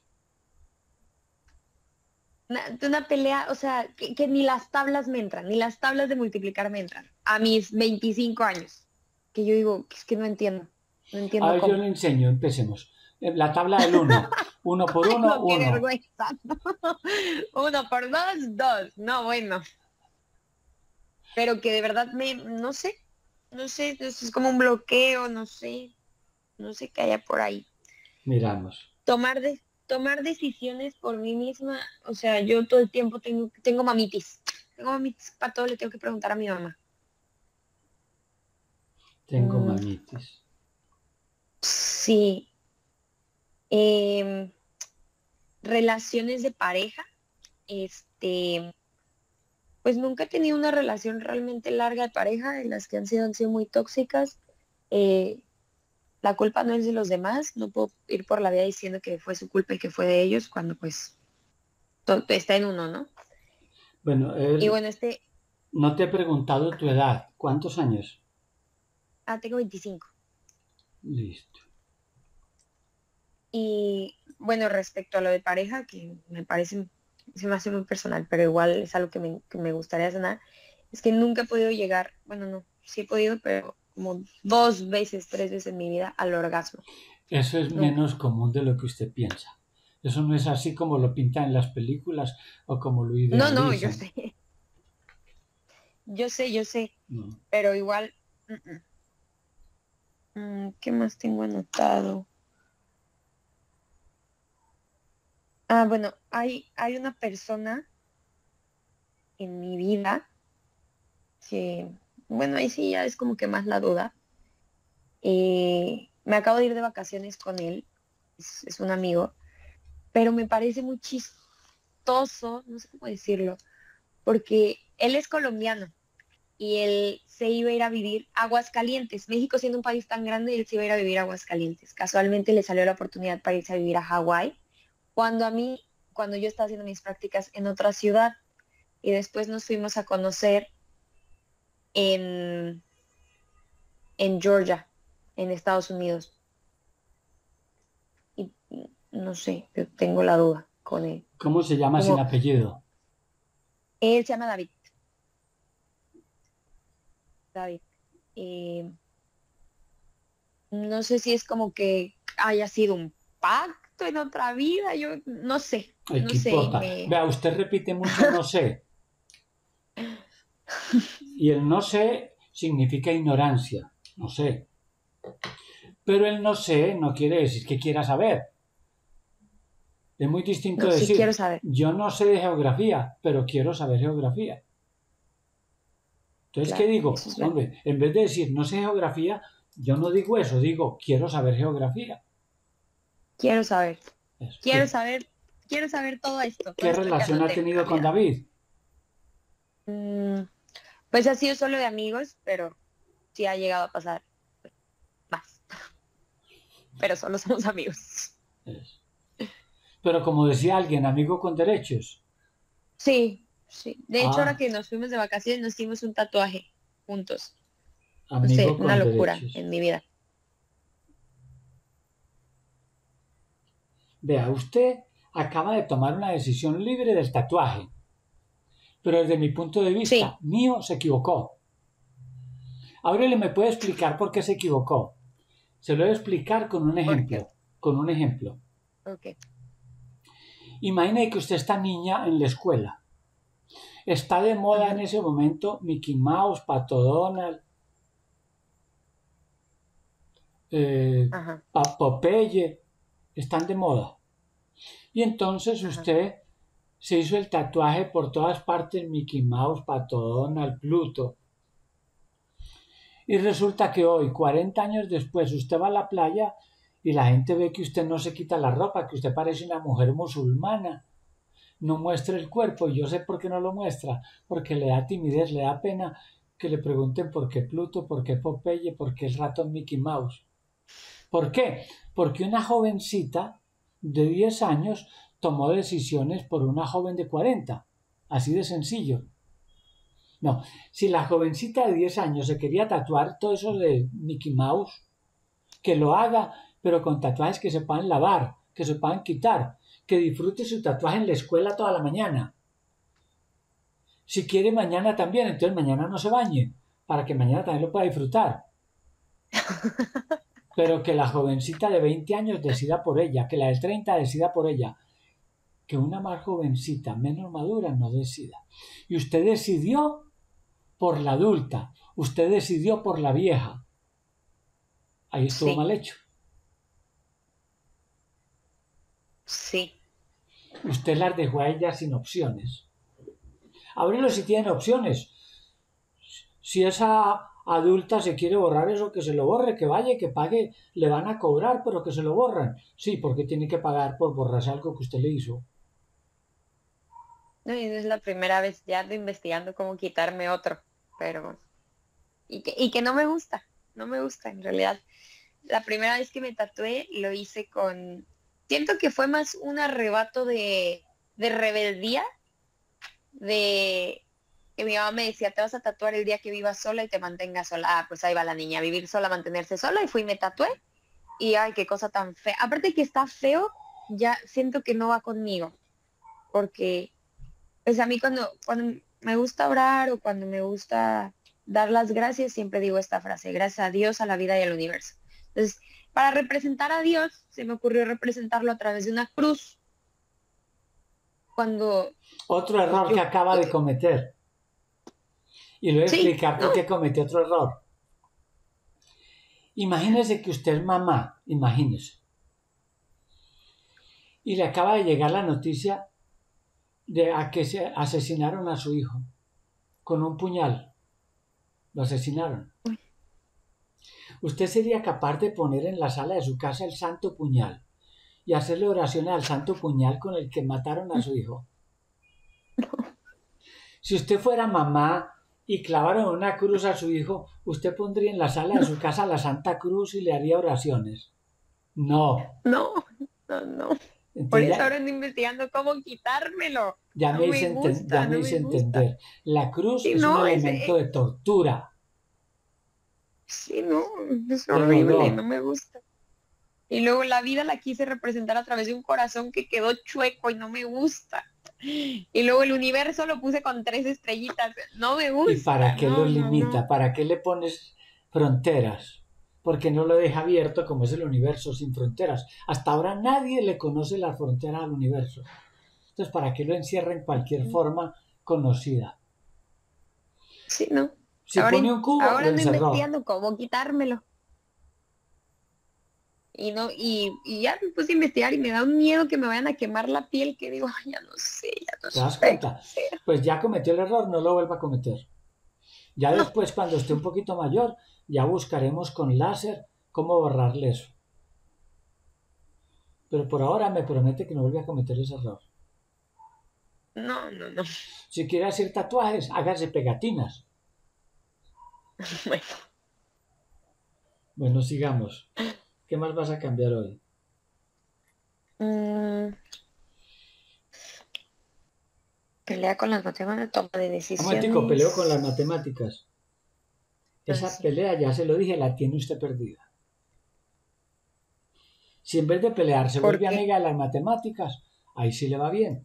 Speaker 2: Una pelea, o sea, que ni las tablas me entran, ni las tablas de multiplicar me entran. A mis 25 años. Que yo digo, es que no entiendo. No
Speaker 3: A
Speaker 2: entiendo
Speaker 3: ver, yo
Speaker 2: cómo.
Speaker 3: le enseño, empecemos. La tabla del 1. 1 por
Speaker 2: Ay,
Speaker 3: 1,
Speaker 2: no, qué
Speaker 3: 1.
Speaker 2: vergüenza. Uno por dos, dos. No, bueno. Pero que de verdad no sé. No sé, es como un bloqueo, no sé. No sé qué haya por ahí.
Speaker 3: Miramos.
Speaker 2: Tomar decisiones por mí misma. O sea, yo todo el tiempo tengo mamitis. Tengo mamitis, para todo le tengo que preguntar a mi mamá.
Speaker 3: Tengo
Speaker 2: Mm,
Speaker 3: mamitis.
Speaker 2: sí. Em, Relaciones de pareja. Pues nunca he tenido una relación realmente larga de pareja, en las que han sido muy tóxicas. Eh, la culpa no es de los demás, no puedo ir por la vida diciendo que fue su culpa y que fue de ellos, cuando pues está en uno, ¿no?
Speaker 3: Bueno,
Speaker 2: Y bueno,
Speaker 3: no te he preguntado tu edad. ¿Cuántos años?
Speaker 2: tengo 25.
Speaker 3: Listo.
Speaker 2: Y bueno, respecto a lo de pareja, que se me hace muy personal, pero igual es algo que me gustaría sanar, es que nunca he podido llegar, bueno, no, sí he podido, pero como 2 veces, 3 veces en mi vida al orgasmo.
Speaker 3: Eso es
Speaker 2: Nunca.
Speaker 3: menos común de lo que usted piensa. Eso no es así como lo pintan en las películas o como lo
Speaker 2: No, no, yo
Speaker 3: idealizan.
Speaker 2: sé, yo sé,
Speaker 3: No.
Speaker 2: pero igual, ¿qué más tengo anotado? Ah, bueno, hay una persona en mi vida que, bueno, ahí sí ya es como que más la duda. Me acabo de ir de vacaciones con él, es un amigo, pero me parece muy chistoso, no sé cómo decirlo, porque él es colombiano y él se iba a ir a vivir a Aguascalientes. México siendo un país tan grande, él se iba a ir a vivir a Aguascalientes. Casualmente le salió la oportunidad para irse a vivir a Hawái, cuando a mí, cuando yo estaba haciendo mis prácticas en otra ciudad, y después nos fuimos a conocer en, en Georgia, en Estados Unidos. Y no sé, yo tengo la duda con él.
Speaker 3: ¿Cómo se llama sin
Speaker 2: Como,
Speaker 3: apellido?
Speaker 2: él se llama David. David. Eh, no sé si es como que haya sido un pacto en otra vida, yo no sé,
Speaker 3: Ay,
Speaker 2: no
Speaker 3: qué
Speaker 2: sé,
Speaker 3: importa. Vea, usted repite mucho no sé. Y el no sé significa ignorancia. No sé. Pero el no sé no quiere decir que quiera saber. Es muy distinto
Speaker 2: no, sí quiero
Speaker 3: decir,
Speaker 2: saber.
Speaker 3: yo no sé de geografía, pero quiero saber geografía. Entonces, ¿qué
Speaker 2: Claro,
Speaker 3: digo?
Speaker 2: eso es verdad.
Speaker 3: Hombre, en vez de decir no sé geografía, yo no digo eso, digo quiero saber geografía.
Speaker 2: Quiero saber,
Speaker 3: Eso.
Speaker 2: quiero saber, quiero saber todo esto, todo
Speaker 3: ¿Qué
Speaker 2: esto que
Speaker 3: relación ha
Speaker 2: anoté en
Speaker 3: tenido con
Speaker 2: realidad.
Speaker 3: David?
Speaker 2: Mm, pues ha sido solo de amigos, pero sí ha llegado a pasar más, pero solo somos amigos.
Speaker 3: Eso. Pero como decía alguien, amigo con derechos.
Speaker 2: Sí, sí. De hecho, ahora
Speaker 3: Ah,
Speaker 2: que nos fuimos de vacaciones, nos hicimos un tatuaje juntos. No sé,
Speaker 3: amigo
Speaker 2: una
Speaker 3: con
Speaker 2: locura
Speaker 3: derechos.
Speaker 2: en mi vida.
Speaker 3: Vea, usted acaba de tomar una decisión libre del tatuaje, pero desde mi punto de vista
Speaker 2: Sí,
Speaker 3: mío se equivocó. Aurelio me puede explicar por qué se equivocó. Se lo voy a explicar con un
Speaker 2: porque,
Speaker 3: ejemplo. Con un ejemplo.
Speaker 2: ok.
Speaker 3: Imagine que usted está niña en la escuela. Está de moda en
Speaker 2: Ajá,
Speaker 3: ese momento Mickey Mouse, Pato Donald, eh,
Speaker 2: ajá,
Speaker 3: Popeye. Están de moda. Y entonces
Speaker 2: ajá.
Speaker 3: usted se hizo el tatuaje por todas partes, Mickey Mouse, Pato Donald, Pluto. Y resulta que hoy, 40 años después, usted va a la playa y la gente ve que usted no se quita la ropa, que usted parece una mujer musulmana, no muestra el cuerpo. Y yo sé por qué no lo muestra, porque le da timidez, le da pena que le pregunten por qué Pluto, por qué Popeye, por qué el ratón Mickey Mouse. ¿Por qué? Porque una jovencita de 10 años tomó decisiones por una joven de 40. Así de sencillo. No, si la jovencita de 10 años se quería tatuar todo eso de Mickey Mouse, que lo haga, pero con tatuajes que se puedan lavar, que se puedan quitar, que disfrute su tatuaje en la escuela toda la mañana. Si quiere mañana también, entonces mañana no se bañe, para que mañana también lo pueda disfrutar. Pero que la jovencita de 20 años decida por ella, que la de 30 decida por ella, que una más jovencita, menos madura, no decida. Y usted decidió por la adulta, usted decidió por la vieja. Ahí estuvo
Speaker 2: Sí,
Speaker 3: mal hecho.
Speaker 2: sí.
Speaker 3: Usted las dejó a ellas sin opciones. Ábrelo si tienen opciones. Si esa adulta se quiere borrar eso, que se lo borre, que vaya, que pague, le van a cobrar, pero que se lo borran. Sí, porque tiene que pagar por borrarse algo que usted le hizo.
Speaker 2: No, y no es la primera vez, ya ando investigando cómo quitarme otro, pero, y que no me gusta, no me gusta en realidad. La primera vez que me tatué lo hice con, siento que fue más un arrebato de rebeldía, de que mi mamá me decía, te vas a tatuar el día que vivas sola y te mantengas sola. Ah, pues ahí va la niña, vivir sola, mantenerse sola, y fui y me tatué, y ay, qué cosa tan fea. Aparte que está feo, ya siento que no va conmigo, porque pues a mí cuando me gusta orar o cuando me gusta dar las gracias, siempre digo esta frase, gracias a Dios, a la vida y al universo. Entonces, para representar a Dios, se me ocurrió representarlo a través de una cruz. Cuando
Speaker 3: Otro
Speaker 2: pues,
Speaker 3: error que acaba de cometer. Y le voy a
Speaker 2: sí,
Speaker 3: explicar
Speaker 2: no,
Speaker 3: por qué cometió otro error. Imagínese que usted es mamá, imagínese. Y le acaba de llegar la noticia de a que se asesinaron a su hijo con un puñal. Lo asesinaron. ¿Usted sería capaz de poner en la sala de su casa el santo puñal y hacerle oraciones al santo puñal con el que mataron a su hijo? Si usted fuera mamá y clavaron una cruz a su hijo, ¿usted pondría en la sala de su casa la Santa Cruz y le haría oraciones? No.
Speaker 2: No, no, no. Por
Speaker 3: Entonces
Speaker 2: eso ahora ando investigando cómo quitármelo.
Speaker 3: ya
Speaker 2: No
Speaker 3: me
Speaker 2: me
Speaker 3: hice,
Speaker 2: gusta, no me gusta.
Speaker 3: entender. La cruz
Speaker 2: Sí,
Speaker 3: es un
Speaker 2: no,
Speaker 3: elemento de tortura,
Speaker 2: sí, no, es
Speaker 3: de
Speaker 2: horrible, no
Speaker 3: dolor.
Speaker 2: me gusta. Y luego la vida la quise representar a través de un corazón que quedó chueco y no me gusta. Y luego el universo lo puse con 3 estrellitas. No me
Speaker 3: ¿Y para
Speaker 2: gusta,
Speaker 3: qué lo
Speaker 2: no, no,
Speaker 3: limita?
Speaker 2: no.
Speaker 3: ¿Para qué le pones fronteras? Porque no lo deja abierto como es el universo sin fronteras. Hasta ahora nadie le conoce las fronteras al universo. Entonces, ¿para qué lo encierra en cualquier forma conocida?
Speaker 2: Sí, no.
Speaker 3: Si pone un cubo, lo
Speaker 2: Ahora ando
Speaker 3: encerró.
Speaker 2: investigando cómo quitármelo. Y ya me puse a investigar y me da un miedo que me vayan a quemar la piel que digo, "Ay, ya no
Speaker 3: ¿Te das
Speaker 2: sé qué
Speaker 3: cuenta?
Speaker 2: hacer".
Speaker 3: Pues ya cometió el error, no lo vuelva a cometer. Ya
Speaker 2: No,
Speaker 3: después, cuando esté un poquito mayor, ya buscaremos con láser cómo borrarle eso. Pero por ahora me promete que no vuelve a cometer ese error.
Speaker 2: no, no, no.
Speaker 3: Si quiere hacer tatuajes, hágase pegatinas.
Speaker 2: Bueno,
Speaker 3: Bueno, sigamos. ¿Qué más vas a cambiar hoy?
Speaker 2: mm, pelea con las matemáticas, toma de
Speaker 3: Un momentico, peleo con las
Speaker 2: decisiones.
Speaker 3: matemáticas.
Speaker 2: Ah,
Speaker 3: Esa
Speaker 2: sí.
Speaker 3: pelea, ya se lo dije, la tiene usted perdida. Si en vez de pelear se
Speaker 2: ¿Por
Speaker 3: vuelve
Speaker 2: qué?
Speaker 3: amiga de las matemáticas, ahí sí le va bien.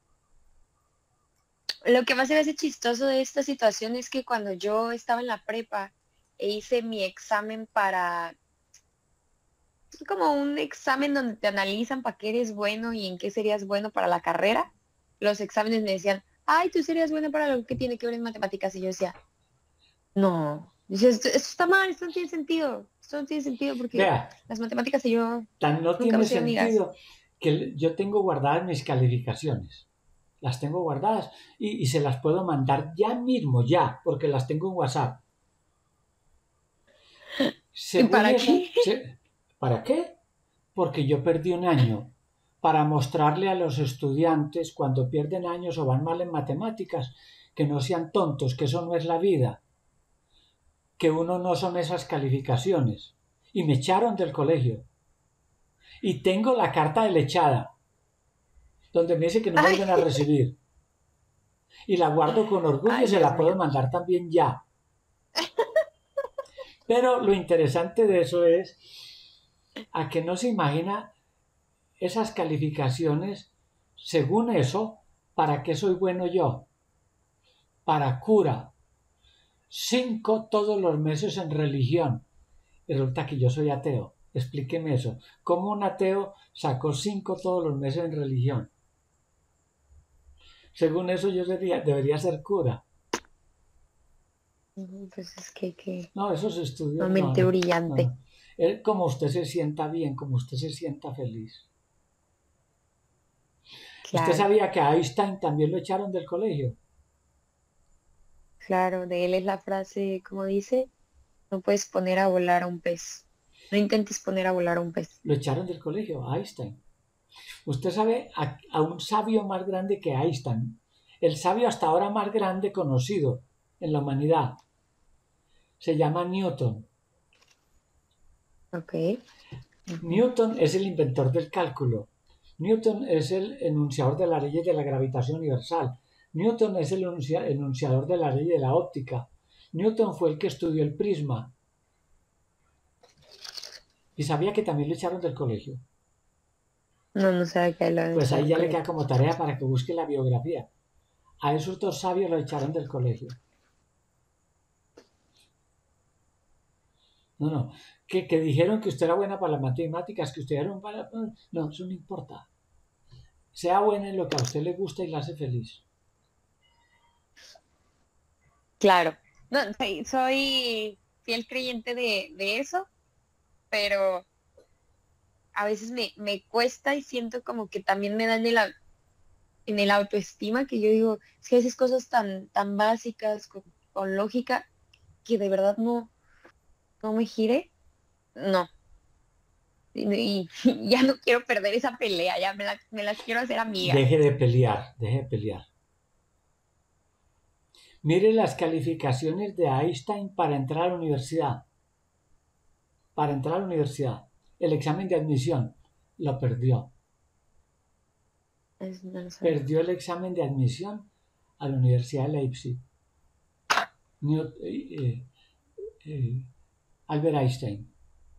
Speaker 2: Lo que más se me hace chistoso de esta situación es que cuando yo estaba en la prepa e hice mi examen es como un examen donde te analizan para qué eres bueno y en qué serías bueno para la carrera. Los exámenes me decían, ay, tú serías bueno para lo que tiene que ver en matemáticas. Y yo decía, no, dice, esto está mal, esto no tiene sentido porque
Speaker 3: Vea,
Speaker 2: las matemáticas y yo
Speaker 3: tan no
Speaker 2: nunca
Speaker 3: tiene
Speaker 2: hemos sido amigas.
Speaker 3: sentido que yo tengo guardadas mis calificaciones. Las tengo guardadas y se las puedo mandar ya mismo, ya, porque las tengo en WhatsApp.
Speaker 2: ¿Y
Speaker 3: Según
Speaker 2: para
Speaker 3: eso,
Speaker 2: qué?
Speaker 3: ¿para qué? Porque yo perdí un año para mostrarle a los estudiantes cuando pierden años o van mal en matemáticas que no sean tontos, que eso no es la vida, que uno no son esas calificaciones. Y me echaron del colegio. Y tengo la carta de la echada, donde me dice que no me
Speaker 2: Ay,
Speaker 3: vuelven a recibir. Y la guardo con orgullo y
Speaker 2: ay,
Speaker 3: se
Speaker 2: Dios
Speaker 3: la puedo
Speaker 2: mío.
Speaker 3: mandar también ya. Pero lo interesante de eso es a que no se imagina esas calificaciones, según eso, ¿para qué soy bueno yo? Para cura. 5 todos los meses en religión. Y resulta que yo soy ateo. Explíqueme eso. ¿Cómo un ateo sacó 5 todos los meses en religión? Según eso yo debería ser cura.
Speaker 2: Pues es que
Speaker 3: No, esos estudios,
Speaker 2: una
Speaker 3: no,
Speaker 2: mente
Speaker 3: no, no,
Speaker 2: brillante.
Speaker 3: no. Es como usted se sienta bien, como usted se sienta feliz. ¿Usted
Speaker 2: Claro,
Speaker 3: sabía que a Einstein también lo echaron del colegio?
Speaker 2: claro, de él es la frase, como dice, no puedes poner a volar a un pez. No intentes poner a volar a un pez.
Speaker 3: Lo echaron del colegio, a Einstein. Usted sabe a un sabio más grande que Einstein. El sabio hasta ahora más grande conocido en la humanidad. Se llama Newton.
Speaker 2: Ok. Ujú.
Speaker 3: Newton es el inventor del cálculo. Newton es el enunciador de las leyes de la gravitación universal. Newton es el enunciador de la ley de la óptica. Newton fue el que estudió el prisma. Y sabía que también lo echaron del colegio.
Speaker 2: No, no sabe que lo han
Speaker 3: Pues
Speaker 2: echado
Speaker 3: ahí
Speaker 2: del
Speaker 3: ya le queda
Speaker 2: colegio.
Speaker 3: como tarea para que busque la biografía. A esos dos sabios lo echaron del colegio. No, no. Que dijeron que usted era buena para las matemáticas, que usted era un para... No, eso no importa. Sea buena en lo que a usted le gusta y la hace feliz.
Speaker 2: Claro. No, soy fiel creyente de eso, pero a veces me cuesta y siento como que también me da en el autoestima que yo digo, es que a veces cosas tan básicas, con lógica, que de verdad no me gire, no. y ya no quiero perder esa pelea, ya me las quiero hacer amigas.
Speaker 3: Deje de pelear, deje de pelear. Mire las calificaciones de Einstein para entrar a la universidad. Para entrar a la universidad. El examen de admisión lo perdió.
Speaker 2: No lo sabía.
Speaker 3: Perdió el examen de admisión a la Universidad de Leipzig. Albert Einstein.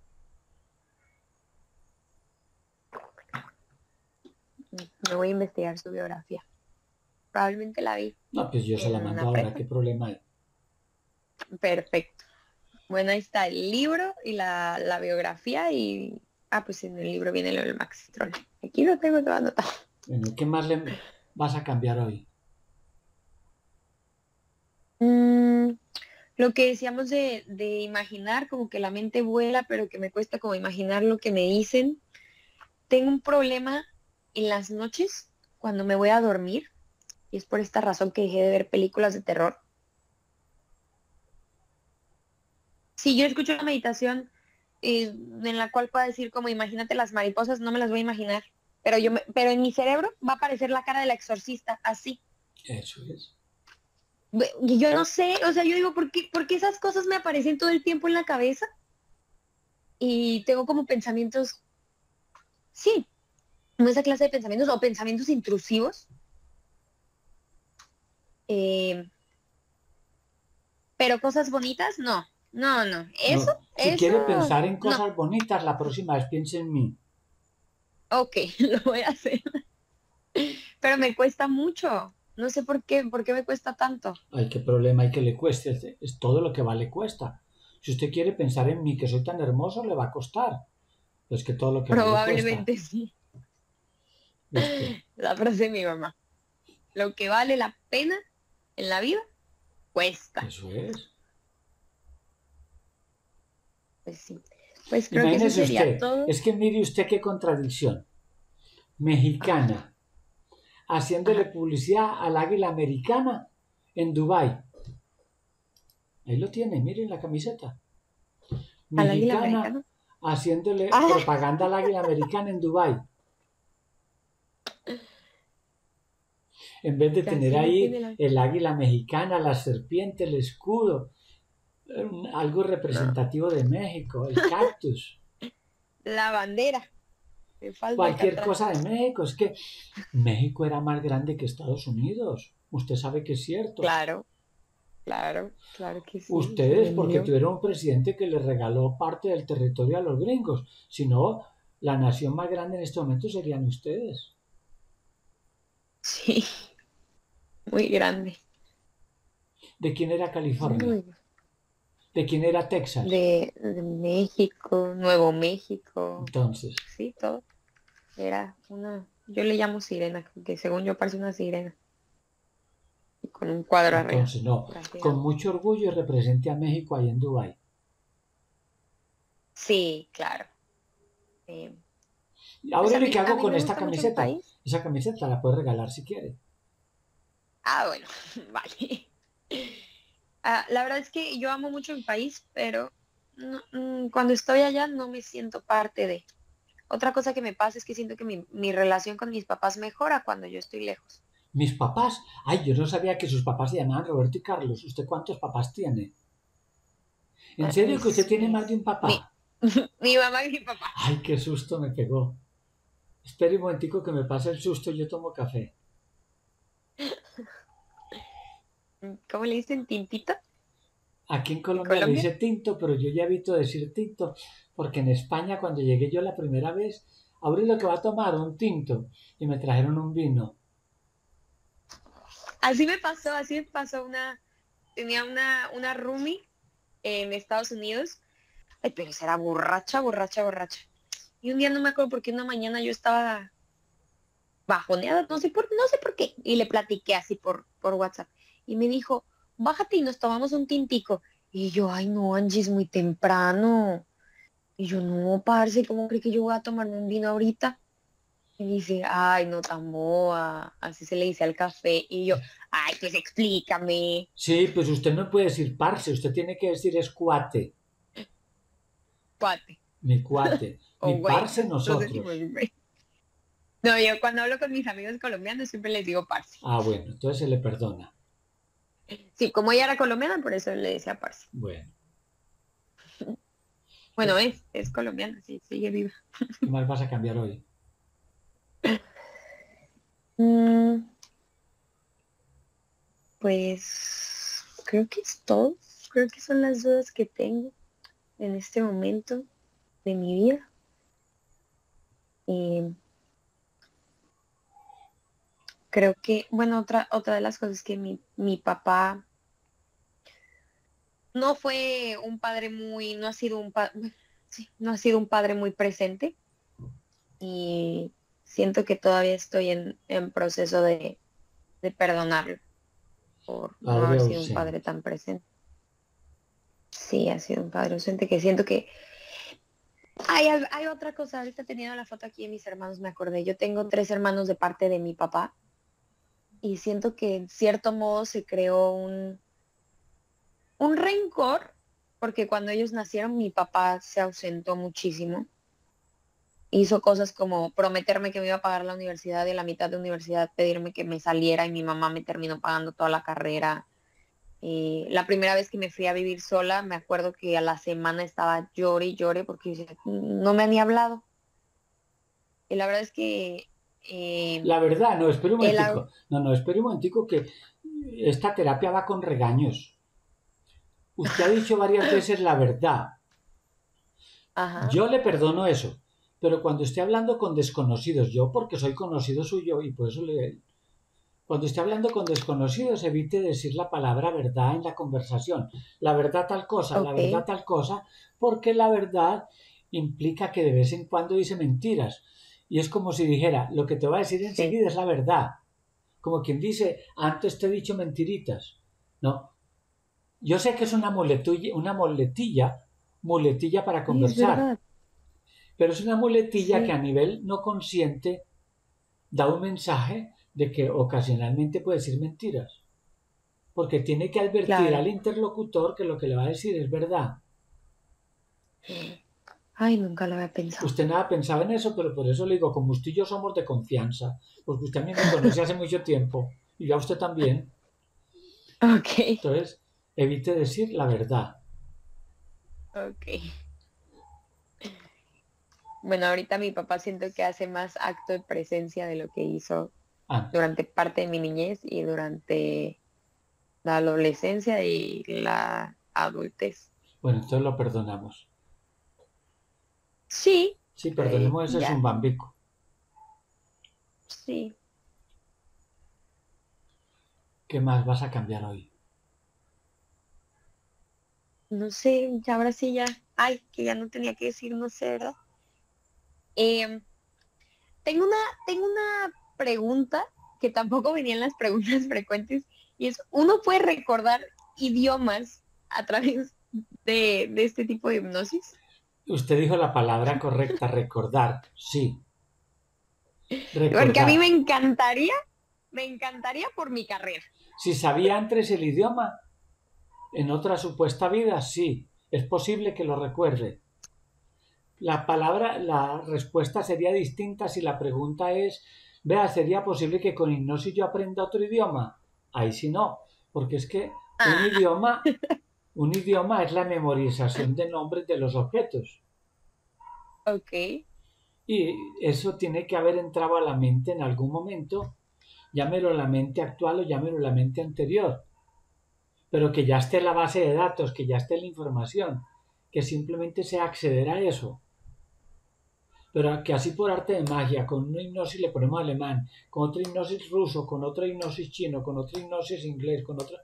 Speaker 2: Me voy a investigar su biografía. Probablemente la vi.
Speaker 3: No, pues yo se la
Speaker 2: En
Speaker 3: mando
Speaker 2: una
Speaker 3: ahora,
Speaker 2: prepa.
Speaker 3: ¿qué problema hay?
Speaker 2: Perfecto. Bueno, ahí está el libro y la biografía y... pues en el libro viene lo del Maxitrol. Aquí lo tengo todo anotado.
Speaker 3: Bueno, ¿qué más le vas a cambiar hoy?
Speaker 2: Lo que decíamos de imaginar, como que la mente vuela, pero que me cuesta como imaginar lo que me dicen. Tengo un problema en las noches cuando me voy a dormir y es por esta razón que dejé de ver películas de terror. Si yo escucho una meditación en la cual pueda decir como imagínate las mariposas, no me las voy a imaginar, pero en mi cerebro va a aparecer la cara de la exorcista, así.
Speaker 3: Eso es.
Speaker 2: Y yo no sé, o sea, yo digo, ¿por qué esas cosas me aparecen todo el tiempo en la cabeza? Y tengo como pensamientos, sí, como esa clase de pensamientos o pensamientos intrusivos. Pero cosas bonitas, no. Eso,
Speaker 3: No, si quiere pensar en
Speaker 2: no.
Speaker 3: cosas bonitas, la próxima vez piense en mí.
Speaker 2: Ok, lo voy a hacer. Pero me cuesta mucho. No sé por qué me cuesta tanto.
Speaker 3: Ay, qué problema hay que le cueste. Es todo lo que vale cuesta. Si usted quiere pensar en mí, que soy tan hermoso, le va a costar. Pues que todo lo que vale cuesta.
Speaker 2: Probablemente sí.
Speaker 3: ¿Viste?
Speaker 2: La frase de mi mamá. Lo que vale la pena en la vida, cuesta.
Speaker 3: Eso es.
Speaker 2: Pues sí. Pues creo que eso
Speaker 3: Imagínese
Speaker 2: sería
Speaker 3: usted,
Speaker 2: todo.
Speaker 3: es que mire usted qué contradicción. Mexicana, haciéndole
Speaker 2: Ajá.
Speaker 3: publicidad al águila americana en Dubái. Ahí lo tiene, miren la camiseta.
Speaker 2: ¿Al águila
Speaker 3: Mexicana
Speaker 2: americana?
Speaker 3: haciéndole
Speaker 2: Ah,
Speaker 3: propaganda al águila americana en Dubái. En vez de
Speaker 2: que
Speaker 3: tener
Speaker 2: así no
Speaker 3: ahí
Speaker 2: tiene
Speaker 3: el águila mexicana, la serpiente, el escudo, algo
Speaker 2: no,
Speaker 3: representativo de México, el cactus,
Speaker 2: la bandera. Me falta acá
Speaker 3: cualquier
Speaker 2: atrás.
Speaker 3: cosa de México. Es que México era más grande que Estados Unidos. Usted sabe que es cierto.
Speaker 2: Claro que sí.
Speaker 3: Ustedes, porque
Speaker 2: Yo.
Speaker 3: tuvieron un presidente que les regaló parte del territorio a los gringos. Si no, la nación más grande en este momento serían ustedes.
Speaker 2: Sí, muy grande.
Speaker 3: ¿De quién era California?
Speaker 2: Muy
Speaker 3: ¿De quién era Texas?
Speaker 2: de México, Nuevo México,
Speaker 3: Entonces,
Speaker 2: sí, todo. Era una, yo le llamo sirena, que según yo parece una sirena. Y con un cuadro arriba.
Speaker 3: no.
Speaker 2: Gracias.
Speaker 3: Con mucho orgullo represente a México ahí en Dubái.
Speaker 2: Sí, claro.
Speaker 3: Ahora,
Speaker 2: Pues
Speaker 3: ¿qué
Speaker 2: a
Speaker 3: hago
Speaker 2: mí
Speaker 3: con
Speaker 2: me
Speaker 3: esta
Speaker 2: gusta mucho mi
Speaker 3: camiseta?
Speaker 2: país.
Speaker 3: Esa camiseta la puede regalar si quiere.
Speaker 2: Bueno, vale. La verdad es que yo amo mucho mi país, pero cuando estoy allá no me siento parte de. Otra cosa que me pasa es que siento que mi relación con mis papás mejora cuando yo estoy lejos.
Speaker 3: Mis papás. Ay, yo no sabía que sus papás se llamaban Roberto y Carlos. ¿Usted cuántos papás tiene? ¿En serio que usted tiene más de un
Speaker 2: Mi,
Speaker 3: papá?
Speaker 2: mi mamá y mi papá.
Speaker 3: Ay, qué susto me pegó. Espere un momentico que me pase el susto, yo tomo café.
Speaker 2: ¿Cómo le dicen? ¿Tintito?
Speaker 3: Aquí en
Speaker 2: ¿En
Speaker 3: Colombia le
Speaker 2: Colombia?
Speaker 3: dice tinto, pero yo ya evito decir tinto, porque en España cuando llegué yo la primera vez, abrí lo que va a tomar, un tinto, y me trajeron un vino.
Speaker 2: Así me pasó tenía una roomie en Estados Unidos. Ay, pero esa era borracha. Y un día no me acuerdo por qué una mañana yo estaba bajoneada, no sé por qué. Y le platiqué así por WhatsApp. Y me dijo, bájate y nos tomamos un tintico. Y yo, ay no, Angie, es muy temprano. Y yo, no, parce, ¿cómo cree que yo voy a tomarme un vino ahorita? Y dice, ay, no tan boa. Así se le dice al café. Y yo, ay, pues explícame.
Speaker 3: Sí, pues usted no puede decir parce, usted tiene que decir es cuate,
Speaker 2: Cuate.
Speaker 3: mi cuate.
Speaker 2: o
Speaker 3: Ni
Speaker 2: güey.
Speaker 3: parce
Speaker 2: Nos
Speaker 3: nosotros.
Speaker 2: decimos güey. No, yo cuando hablo con mis amigos colombianos siempre les digo parce.
Speaker 3: Ah, bueno, entonces se le perdona.
Speaker 2: Sí, como ella era colombiana, por eso le decía parce.
Speaker 3: Bueno,
Speaker 2: Bueno, es colombiana, sí, sigue viva.
Speaker 3: ¿qué más vas a cambiar hoy?
Speaker 2: Mm, pues creo que es todo. Creo que son las dudas que tengo en este momento de mi vida. Eh, creo que, bueno, otra de las cosas que mi papá no fue un padre muy, no ha sido un padre, sí, no ha sido un padre muy presente y siento que todavía estoy en proceso de perdonarlo por no
Speaker 3: Padre
Speaker 2: haber sido un padre
Speaker 3: ausente.
Speaker 2: tan presente. Sí, ha sido un padre ausente que siento que hay otra cosa. Ahorita teniendo la foto aquí de mis hermanos me acordé. Yo tengo 3 hermanos de parte de mi papá y siento que en cierto modo se creó un rencor porque cuando ellos nacieron mi papá se ausentó muchísimo. Hizo cosas como prometerme que me iba a pagar la universidad y a la mitad de universidad pedirme que me saliera y mi mamá me terminó pagando toda la carrera. La primera vez que me fui a vivir sola, me acuerdo que a la semana estaba llore y llore porque yo decía, no me han ni hablado. Y la verdad es que
Speaker 3: La verdad, no, espera un
Speaker 2: él,
Speaker 3: momentico. No, espera un momentico que esta terapia va con regaños. Usted ha dicho varias veces la verdad.
Speaker 2: ajá,
Speaker 3: Yo le perdono eso, pero cuando esté hablando con desconocidos, yo porque soy conocido suyo y por eso le... Cuando esté hablando con desconocidos, evite decir la palabra verdad en la conversación. La verdad tal cosa, la verdad
Speaker 2: ok,
Speaker 3: tal cosa, porque la verdad implica que de vez en cuando dice mentiras. Y es como si dijera, lo que te va a decir
Speaker 2: sí,
Speaker 3: enseguida es la verdad. Como quien dice, antes te he dicho mentiritas. No, yo sé que es muletilla para
Speaker 2: sí, es
Speaker 3: conversar,
Speaker 2: verdad,
Speaker 3: pero es una muletilla que
Speaker 2: sí,
Speaker 3: a nivel no consciente da un mensaje de que ocasionalmente puede decir mentiras, porque tiene que advertir
Speaker 2: claro.
Speaker 3: al interlocutor que lo que le va a decir es verdad.
Speaker 2: Ay, nunca lo había pensado.
Speaker 3: Usted nada pensaba en eso, pero por eso le digo, como usted y yo somos de confianza, porque usted a mí me conoce hace mucho tiempo y yo a usted también,
Speaker 2: Ok,
Speaker 3: entonces evite decir la verdad.
Speaker 2: ok. Bueno, ahorita mi papá siento que hace más acto de presencia de lo que hizo
Speaker 3: Antes.
Speaker 2: durante parte de mi niñez y durante la adolescencia y la adultez.
Speaker 3: Bueno, entonces lo perdonamos.
Speaker 2: Sí,
Speaker 3: Sí, perdonemos ese
Speaker 2: ya,
Speaker 3: zumbambico.
Speaker 2: sí.
Speaker 3: ¿Qué más vas a cambiar hoy?
Speaker 2: No sé, ya ahora sí ya. Ay, que ya no tenía que decir, no sé, ¿verdad? Em, tengo una, tengo una pregunta que tampoco venía en las preguntas frecuentes y es, ¿uno puede recordar idiomas a través de este tipo de hipnosis?
Speaker 3: Usted dijo la palabra correcta, recordar. Sí,
Speaker 2: Porque a mí
Speaker 3: recordar.
Speaker 2: me encantaría por mi carrera.
Speaker 3: Si sabía antes el idioma, en otra supuesta vida, sí, es posible que lo recuerde. La respuesta sería distinta si la pregunta es, vea, ¿sería posible que con hipnosis yo aprenda otro idioma? Ahí sí no, porque es que
Speaker 2: Ah,
Speaker 3: un idioma es la memorización de nombres de los objetos.
Speaker 2: ok,
Speaker 3: Y eso tiene que haber entrado a la mente en algún momento, llámelo la mente actual o llámelo la mente anterior, pero que ya esté la base de datos, que ya esté la información, que simplemente sea acceder a eso. Pero que así por arte de magia, con una hipnosis le ponemos alemán, con otra hipnosis ruso, con otra hipnosis chino, con otra hipnosis inglés, con otra...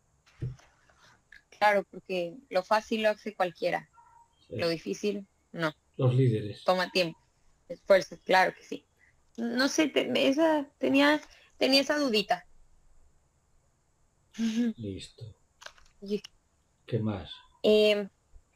Speaker 2: claro, porque lo fácil lo hace cualquiera, lo
Speaker 3: Sí,
Speaker 2: difícil no,
Speaker 3: los líderes.
Speaker 2: toma tiempo, esfuerzo, claro que sí. No sé, tenía esa dudita.
Speaker 3: Listo.
Speaker 2: Y,
Speaker 3: ¿Qué más?
Speaker 2: em,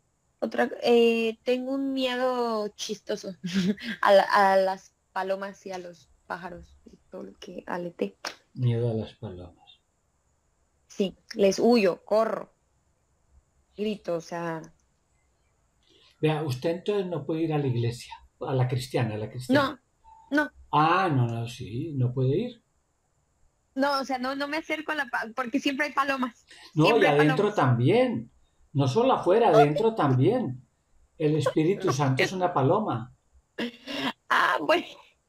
Speaker 2: tengo un miedo chistoso a las palomas y a los pájaros y todo lo que alete.
Speaker 3: Miedo a las palomas.
Speaker 2: Sí, les huyo, corro, grito, o sea,
Speaker 3: Vea, usted entonces no puede ir a la iglesia. A la cristiana, a la cristiana.
Speaker 2: No,
Speaker 3: Ah, no, sí, no puede ir.
Speaker 2: no, o sea, no me acerco a porque siempre hay palomas.
Speaker 3: No, y
Speaker 2: Siempre hay
Speaker 3: adentro
Speaker 2: palomas.
Speaker 3: también. No solo afuera, adentro también. El Espíritu
Speaker 2: No,
Speaker 3: Santo es una paloma.
Speaker 2: bueno,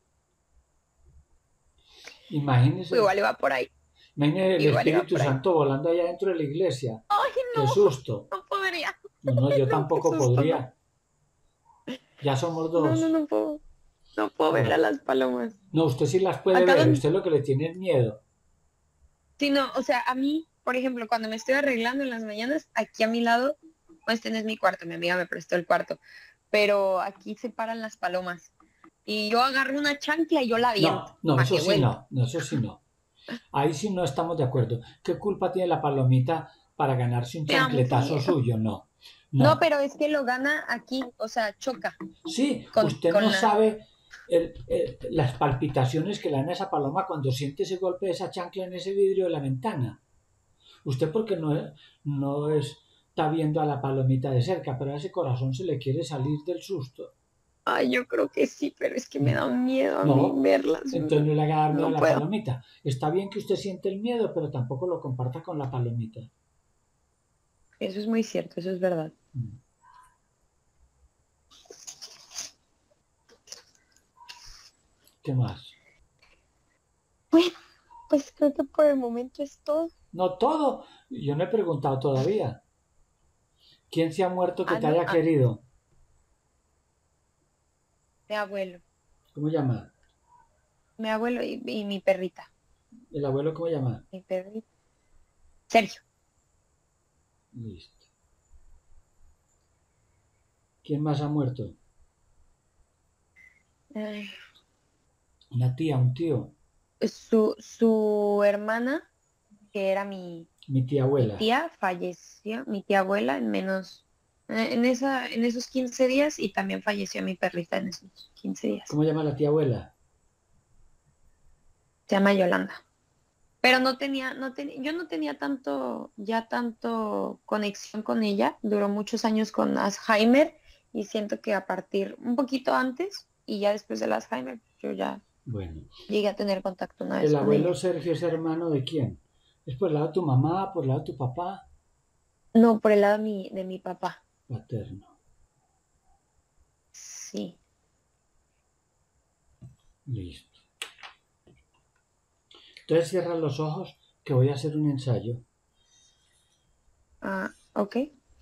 Speaker 3: Imagínese,
Speaker 2: igual iba por ahí.
Speaker 3: imagínese el
Speaker 2: Igual iba
Speaker 3: Espíritu
Speaker 2: por ahí.
Speaker 3: Santo volando allá dentro de la iglesia.
Speaker 2: Ay,
Speaker 3: Qué
Speaker 2: no,
Speaker 3: susto.
Speaker 2: no podría.
Speaker 3: No, yo
Speaker 2: No, qué
Speaker 3: tampoco
Speaker 2: susto, no.
Speaker 3: podría. Ya somos
Speaker 2: No, no,
Speaker 3: dos.
Speaker 2: no puedo. No puedo ver a
Speaker 3: Bueno.
Speaker 2: las palomas.
Speaker 3: No, usted sí las puede
Speaker 2: Acá
Speaker 3: ver.
Speaker 2: donde,
Speaker 3: Usted lo que le tiene es miedo.
Speaker 2: sí, no, o sea, a mí, por ejemplo, cuando me estoy arreglando en las mañanas, aquí a mi lado, pues este no es mi cuarto, mi amiga me prestó el cuarto, pero aquí se paran las palomas. Y yo agarro una chancla y yo la aviento,
Speaker 3: No,
Speaker 2: para
Speaker 3: eso
Speaker 2: que
Speaker 3: sí
Speaker 2: vuelva.
Speaker 3: no. No, eso sí no. Ahí sí no estamos de acuerdo. ¿Qué culpa tiene la palomita para ganarse un
Speaker 2: Me da mucho
Speaker 3: chancletazo
Speaker 2: miedo.
Speaker 3: suyo? No.
Speaker 2: No,
Speaker 3: No.
Speaker 2: pero es que lo gana aquí, o sea, choca
Speaker 3: Sí,
Speaker 2: con,
Speaker 3: usted no
Speaker 2: con la...
Speaker 3: sabe las palpitaciones que le dan a esa paloma cuando siente ese golpe de esa chancla en ese vidrio de la ventana. Usted porque no está viendo a la palomita de cerca, pero a ese corazón se le quiere salir del susto.
Speaker 2: Ay, yo creo que sí, pero es que me da miedo a mí
Speaker 3: No,
Speaker 2: verlas.
Speaker 3: entonces no le haga dar miedo a
Speaker 2: No
Speaker 3: la
Speaker 2: puedo.
Speaker 3: palomita. Está bien que usted siente el miedo, pero tampoco lo comparta con la palomita.
Speaker 2: Eso es muy cierto, eso es verdad.
Speaker 3: Mm. ¿Qué más?
Speaker 2: Bueno, pues creo que por el momento es todo.
Speaker 3: No todo. Yo no he preguntado todavía. ¿Quién se ha muerto que
Speaker 2: Ah,
Speaker 3: te
Speaker 2: no,
Speaker 3: haya querido?
Speaker 2: mi abuelo.
Speaker 3: ¿Cómo llama?
Speaker 2: Mi abuelo y mi perrita.
Speaker 3: ¿El abuelo cómo llama?
Speaker 2: Mi perrita. Sergio.
Speaker 3: Listo. ¿Quién más ha muerto?
Speaker 2: Ay,
Speaker 3: Una tía, un tío.
Speaker 2: su hermana, que era
Speaker 3: Mi tía
Speaker 2: mi
Speaker 3: abuela.
Speaker 2: tía, falleció, mi tía abuela en menos, en esos 15 días y también falleció mi perrita en esos 15 días.
Speaker 3: ¿Cómo llama la tía abuela?
Speaker 2: Se llama Yolanda. Pero yo no tenía tanto conexión con ella. Duró muchos años con Alzheimer y siento que a partir un poquito antes y ya después del Alzheimer, yo ya
Speaker 3: Bueno.
Speaker 2: llegué a tener contacto una
Speaker 3: ¿El
Speaker 2: vez con
Speaker 3: abuelo
Speaker 2: ella.
Speaker 3: Sergio es hermano de quién? ¿Es por el lado de tu mamá, por el lado de tu papá?
Speaker 2: No, por el lado de mi papá.
Speaker 3: Paterno.
Speaker 2: Sí.
Speaker 3: Listo. Entonces cierra los ojos que voy a hacer un ensayo.
Speaker 2: Ah, ok.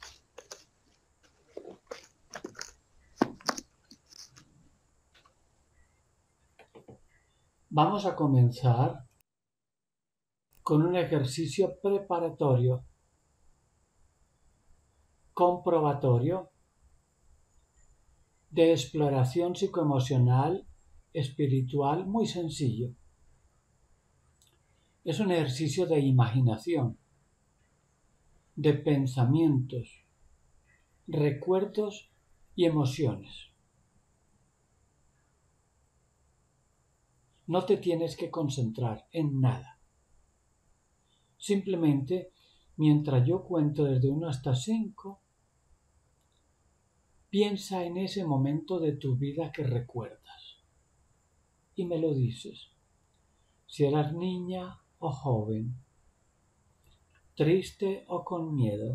Speaker 3: Vamos a comenzar con un ejercicio preparatorio, comprobatorio, de exploración psicoemocional, espiritual, muy sencillo. Es un ejercicio de imaginación, de pensamientos, recuerdos y emociones. No te tienes que concentrar en nada. Simplemente, mientras yo cuento desde 1 hasta 5, piensa en ese momento de tu vida que recuerdas. Y me lo dices. Si eras niña o joven, triste o con miedo,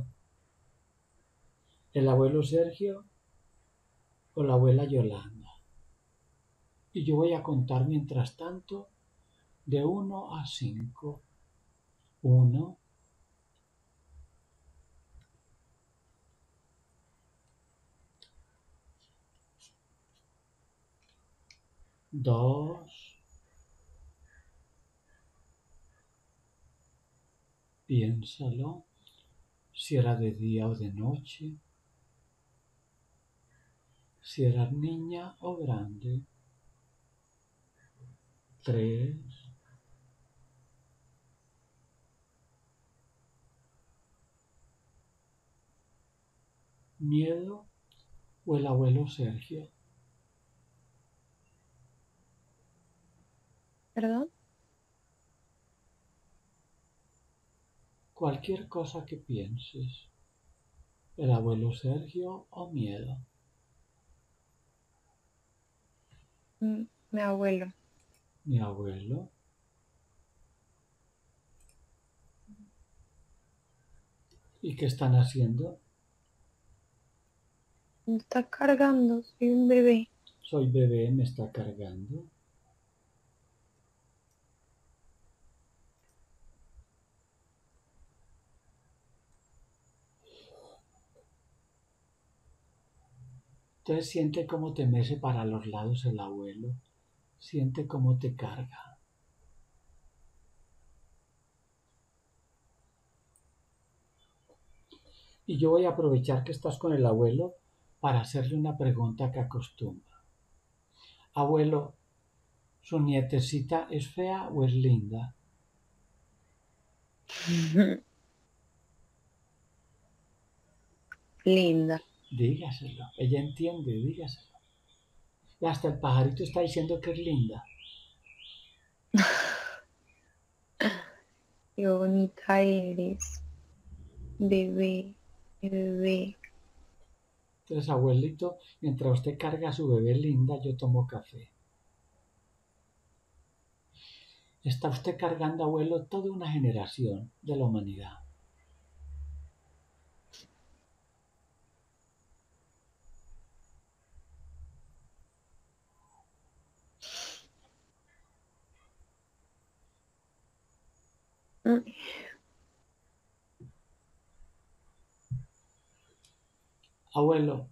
Speaker 3: el abuelo Sergio o la abuela Yolanda. Y yo voy a contar mientras tanto de 1 a 5. 1, 2, piénsalo, si era de día o de noche, si eras niña o grande. 3, miedo o el abuelo Sergio.
Speaker 2: ¿Perdón?
Speaker 3: Cualquier cosa que pienses, el abuelo Sergio o miedo.
Speaker 2: Mi abuelo.
Speaker 3: Mi abuelo. ¿Y qué están haciendo?
Speaker 2: Me está cargando, soy un bebé.
Speaker 3: Soy bebé, me está cargando. Entonces siente cómo te mece para los lados el abuelo. Siente cómo te carga. Y yo voy a aprovechar que estás con el abuelo para hacerle una pregunta que acostumbra. Abuelo, ¿su nietecita es fea o es linda?
Speaker 2: Linda.
Speaker 3: Dígaselo. Ella entiende, dígaselo. Y hasta el pajarito está diciendo que es linda.
Speaker 2: Qué bonita eres. Bebé, bebé.
Speaker 3: Entonces, abuelito, mientras usted carga a su bebé linda, yo tomo café. Está usted cargando, abuelo, toda una generación de la humanidad.
Speaker 2: Mm.
Speaker 3: Abuelo,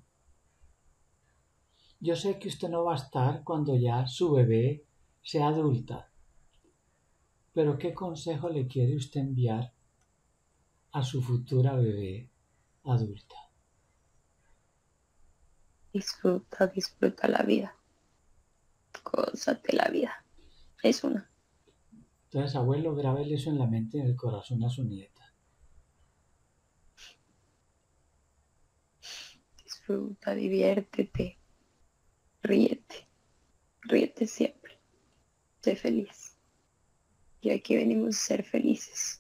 Speaker 3: yo sé que usted no va a estar cuando ya su bebé sea adulta, pero ¿qué consejo le quiere usted enviar a su futura bebé adulta?
Speaker 2: Disfruta, disfruta la vida. Gózate la vida. Es una.
Speaker 3: Entonces, abuelo, grábele eso en la mente y en el corazón a su nieta.
Speaker 2: Disfruta, diviértete, ríete, ríete siempre. Sé feliz. Y aquí venimos a ser felices.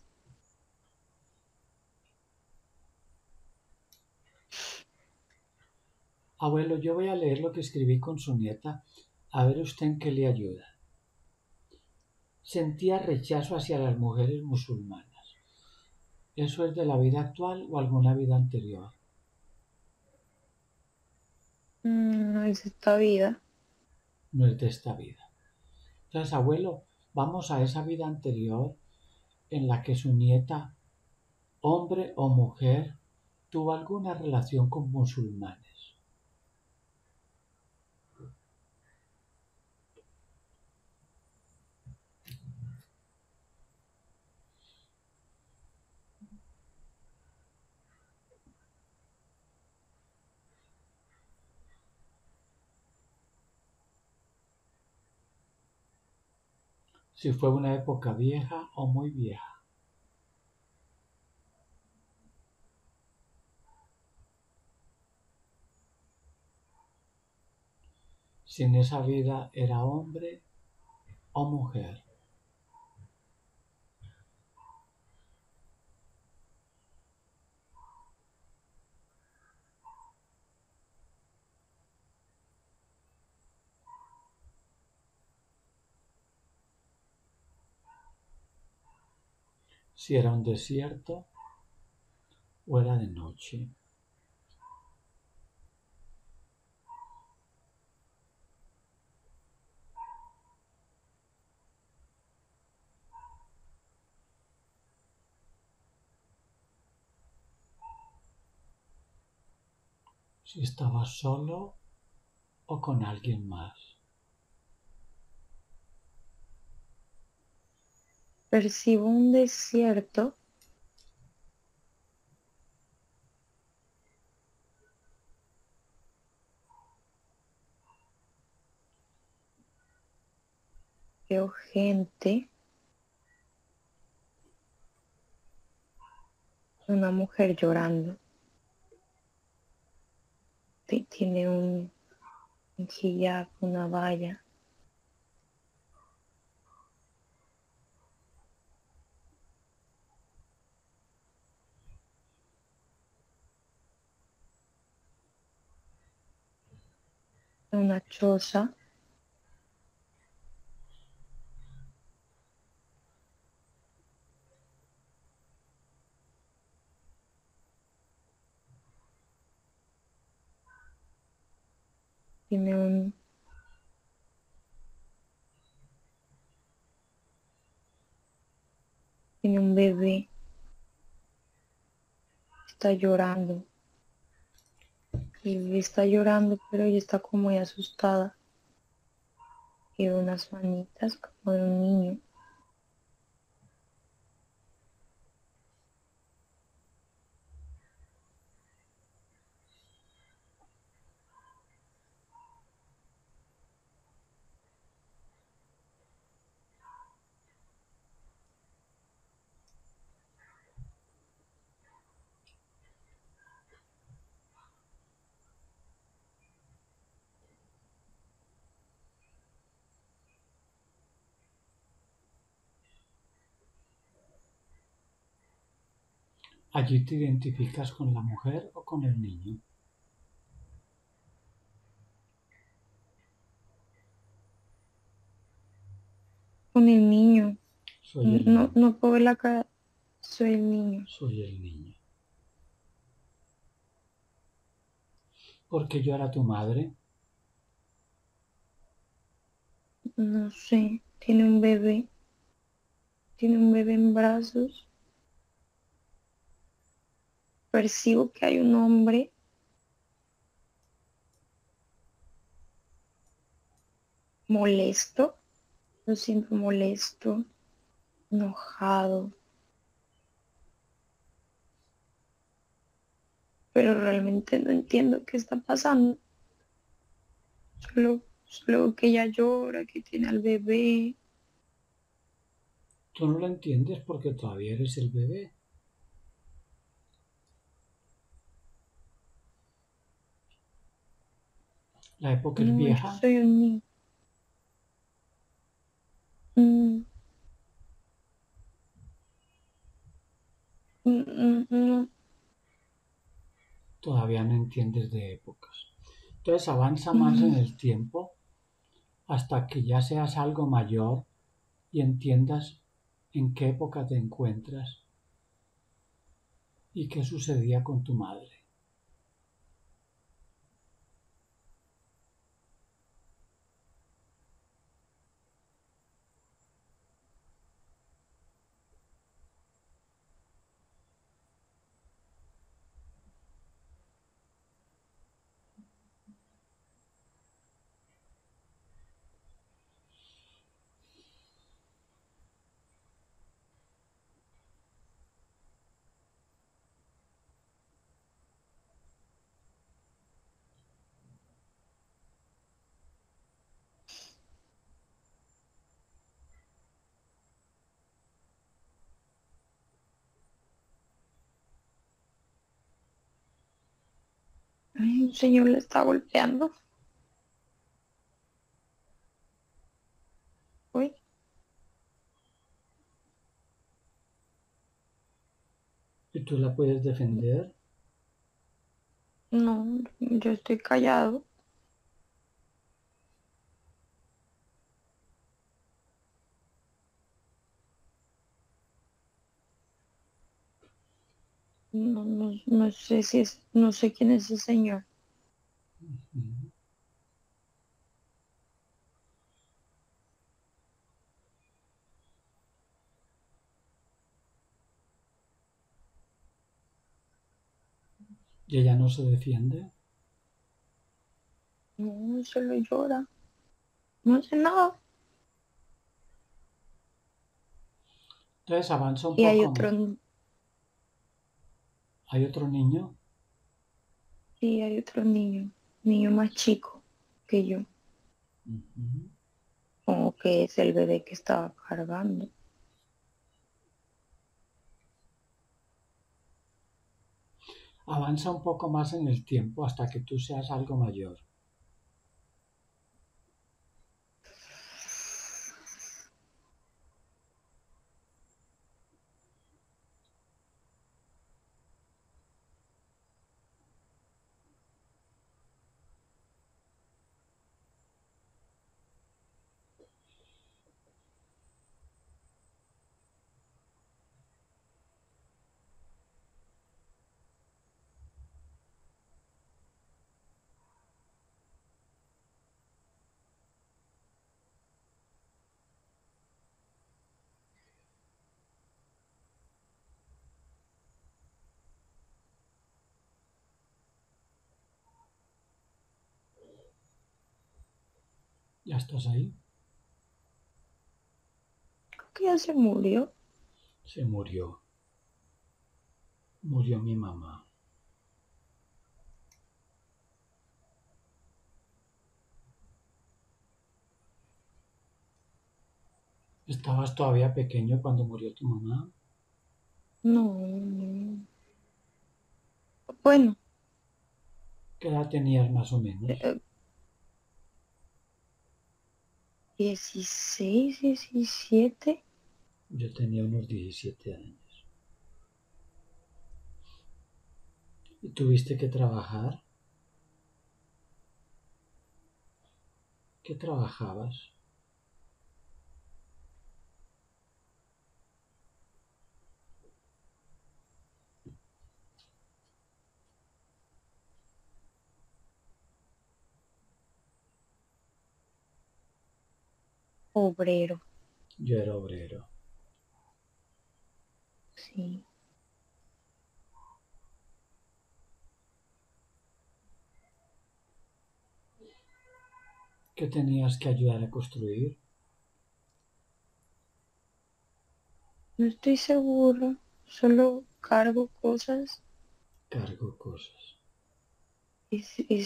Speaker 3: Abuelo, yo voy a leer lo que escribí con su nieta, a ver usted en qué le ayuda. Sentía rechazo hacia las mujeres musulmanas. ¿Eso es de la vida actual o alguna vida anterior?
Speaker 2: No es esta vida.
Speaker 3: No es de esta vida. Entonces, abuelo, vamos a esa vida anterior en la que su nieta, hombre o mujer, tuvo alguna relación con musulmanes. Si fue una época vieja o muy vieja. Si en esa vida era hombre o mujer. Si era un desierto o era de noche. Si estaba solo o con alguien más.
Speaker 2: Percibo un desierto. Veo gente. Una mujer llorando. Tiene un hijab, una valla. Una choza. Tiene un, tiene un bebé. Está llorando. El bebé está llorando, pero ella está como muy asustada. Tiene unas manitas como de un niño.
Speaker 3: ¿Allí te identificas con la mujer o con el niño?
Speaker 2: Con el niño.
Speaker 3: Soy el
Speaker 2: No,
Speaker 3: niño.
Speaker 2: no puedo ver la cara. Soy el niño.
Speaker 3: Soy el niño. ¿Por qué llora tu madre?
Speaker 2: No sé. Tiene un bebé. Tiene un bebé en brazos. Percibo que hay un hombre molesto. Lo siento molesto, enojado. Pero realmente no entiendo qué está pasando. Solo que ella llora, que tiene al bebé.
Speaker 3: Tú no lo entiendes porque todavía eres el bebé. La época es
Speaker 2: No, yo
Speaker 3: vieja.
Speaker 2: soy un niño. Mm, no.
Speaker 3: Todavía no entiendes de épocas. Entonces avanza más en
Speaker 2: Mm,
Speaker 3: el tiempo hasta que ya seas algo mayor y entiendas en qué época te encuentras y qué sucedía con tu madre.
Speaker 2: ay, un señor le está golpeando. Uy,
Speaker 3: Y tú la puedes defender.
Speaker 2: no, yo estoy callado. No sé si es, no sé quién es ese señor.
Speaker 3: Ujú. Y ella no se defiende.
Speaker 2: No, solo llora. No hace nada.
Speaker 3: Entonces avanza un
Speaker 2: Y hay
Speaker 3: poco
Speaker 2: otro,
Speaker 3: más. Hay otro niño.
Speaker 2: sí, hay otro niño más chico que yo.
Speaker 3: Ujú.
Speaker 2: Como que es el bebé que estaba cargando.
Speaker 3: Avanza un poco más en el tiempo hasta que tú seas algo mayor. ¿Ya estás ahí?
Speaker 2: Creo que ya se murió.
Speaker 3: Se murió. Murió mi mamá. ¿Estabas todavía pequeño cuando murió tu mamá?
Speaker 2: No, no. Bueno,
Speaker 3: ¿Qué edad tenías más o menos?
Speaker 2: 16, 17.
Speaker 3: Yo tenía unos 17 años. ¿Y tuviste que trabajar? ¿Qué trabajabas?
Speaker 2: Obrero,
Speaker 3: Yo era obrero.
Speaker 2: sí.
Speaker 3: ¿Qué tenías que ayudar a construir?
Speaker 2: No estoy seguro. Solo cargo cosas
Speaker 3: Cargo cosas.
Speaker 2: y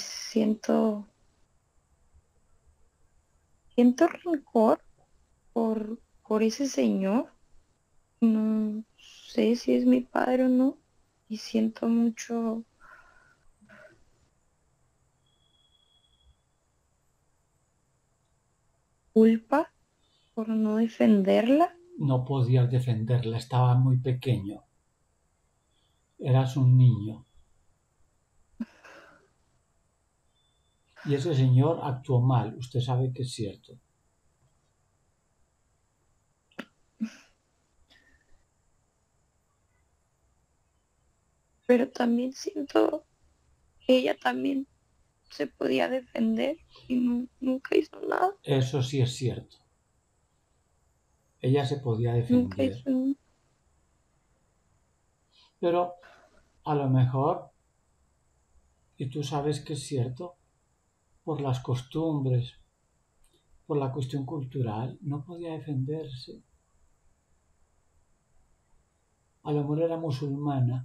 Speaker 2: siento rencor por ese señor. No sé si es mi padre o no. Y siento mucho culpa por no defenderla.
Speaker 3: No podías defenderla, estaba muy pequeño. Eras un niño. Y ese señor actuó mal, usted sabe que es cierto.
Speaker 2: Pero también siento que ella también se podía defender y nunca hizo nada.
Speaker 3: Eso sí es cierto. Ella se podía
Speaker 2: Nunca
Speaker 3: defender.
Speaker 2: hizo nada.
Speaker 3: Pero a lo mejor, y tú sabes que es cierto, por las costumbres, por la cuestión cultural, no podía defenderse. A lo mejor era musulmana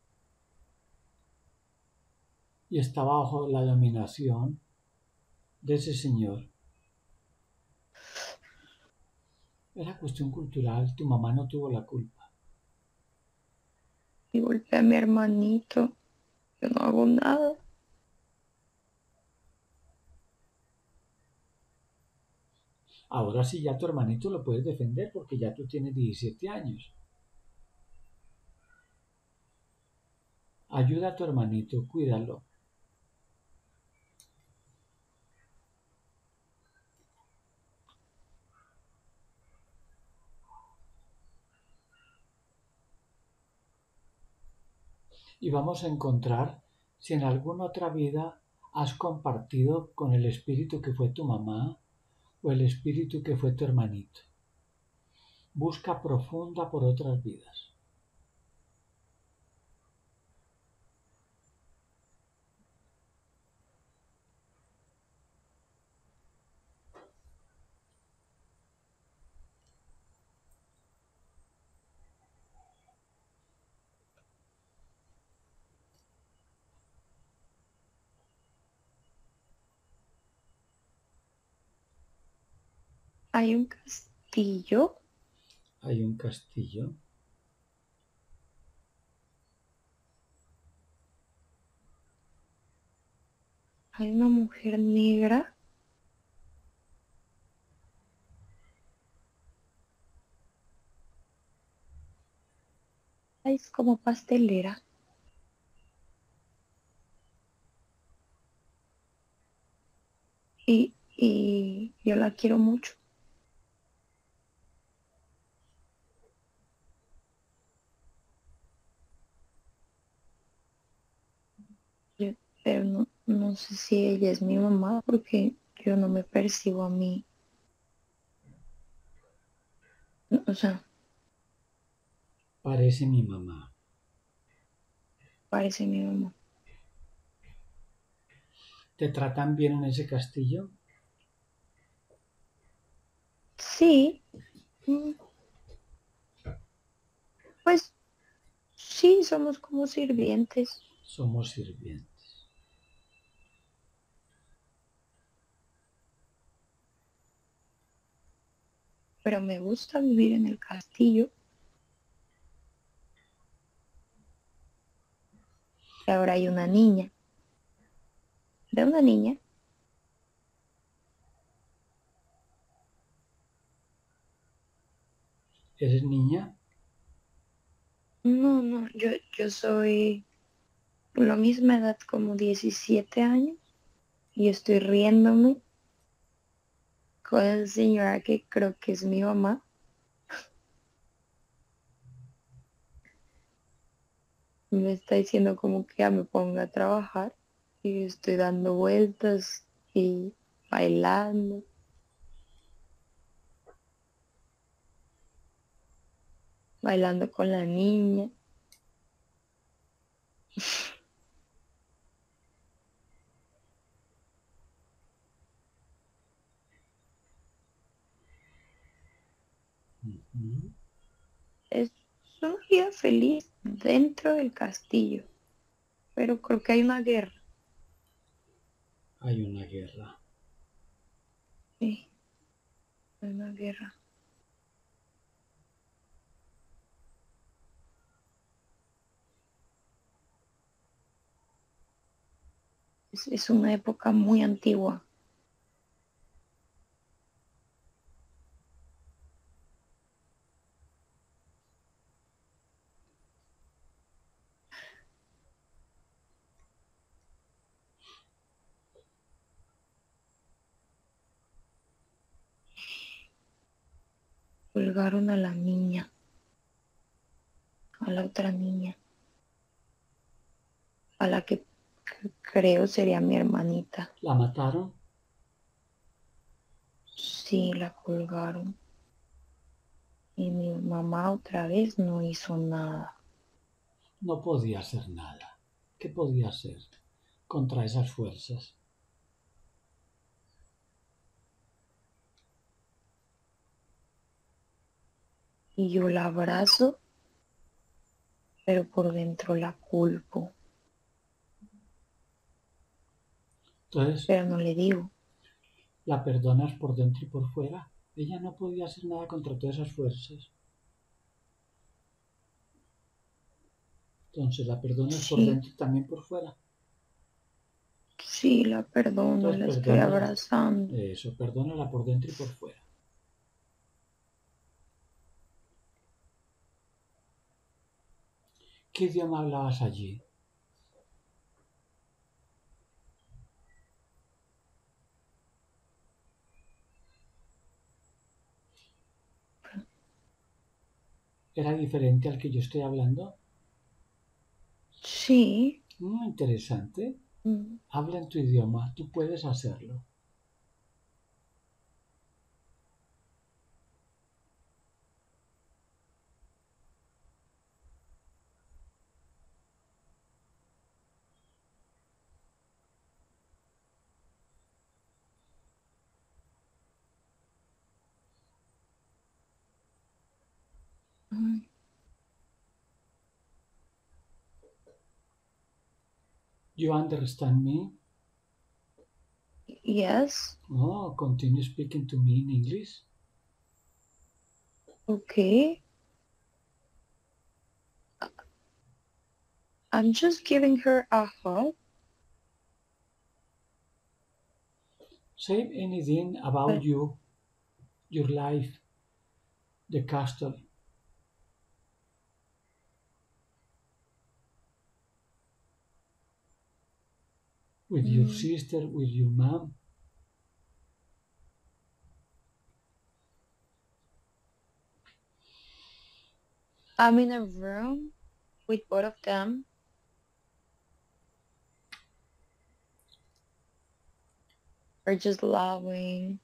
Speaker 3: y estaba bajo la dominación de ese señor. Era cuestión cultural, tu mamá no tuvo la culpa.
Speaker 2: Y golpeé a mi hermanito. Yo no hago nada.
Speaker 3: Ahora sí ya tu hermanito lo puedes defender porque ya tú tienes 17 años. Ayuda a tu hermanito, cuídalo. Y vamos a encontrar si en alguna otra vida has compartido con el espíritu que fue tu mamá o el espíritu que fue tu hermanito. Busca profunda por otras vidas.
Speaker 2: Hay un castillo.
Speaker 3: Hay un castillo.
Speaker 2: Hay una mujer negra. Es como pastelera. Y yo la quiero mucho. Yo- pero no sé si ella es mi mamá porque yo no me percibo a mí. O sea,
Speaker 3: Parece mi mamá.
Speaker 2: parece mi mamá.
Speaker 3: ¿Te tratan bien en ese castillo?
Speaker 2: Sí, mm, pues sí, somos como sirvientes,
Speaker 3: Somos sirvientes.
Speaker 2: pero me gusta vivir en el castillo. Y ahora hay una niña. ¿De una niña?
Speaker 3: ¿Eres niña?
Speaker 2: No, no, yo soy la misma edad, como 17 años, y estoy riéndome con la señora que creo que es mi mamá. Me está diciendo como que ya me ponga a trabajar y estoy dando vueltas y bailando, bailando con la niña.
Speaker 3: Ujú.
Speaker 2: Es una vida feliz dentro del castillo, pero creo que hay una guerra.
Speaker 3: Hay una guerra.
Speaker 2: Sí, hay una guerra. Es una época muy antigua. Colgaron a la niña, a la otra niña, a la que creo sería mi hermanita.
Speaker 3: ¿La mataron?
Speaker 2: Sí, la colgaron. Y mi mamá otra vez no hizo nada.
Speaker 3: No podía hacer nada. ¿Qué podía hacer contra esas fuerzas?
Speaker 2: Y yo la abrazo, pero por dentro la culpo.
Speaker 3: Entonces,
Speaker 2: Pero no le digo.
Speaker 3: ¿la perdonas por dentro y por fuera? Ella no podía hacer nada contra todas esas fuerzas. Entonces, ¿la perdonas por
Speaker 2: Sí,
Speaker 3: dentro y también por fuera?
Speaker 2: sí, la perdono,
Speaker 3: Entonces,
Speaker 2: la estoy
Speaker 3: perdónala.
Speaker 2: abrazando.
Speaker 3: Eso, perdónala por dentro y por fuera. ¿Qué idioma hablabas allí? ¿Era diferente al que yo estoy hablando?
Speaker 2: Sí.
Speaker 3: Interesante.
Speaker 2: mm,
Speaker 3: Habla en tu idioma, tú puedes hacerlo.
Speaker 2: mm,
Speaker 3: You understand me?
Speaker 2: Yes,
Speaker 3: Oh, continue speaking to me in English.
Speaker 2: okay. I'm just giving her a hug.
Speaker 3: Say anything about
Speaker 2: But
Speaker 3: you, your life, the castle, with your
Speaker 2: mm,
Speaker 3: sister, with your mom.
Speaker 2: I'm in a room with both of them. We're just laughing.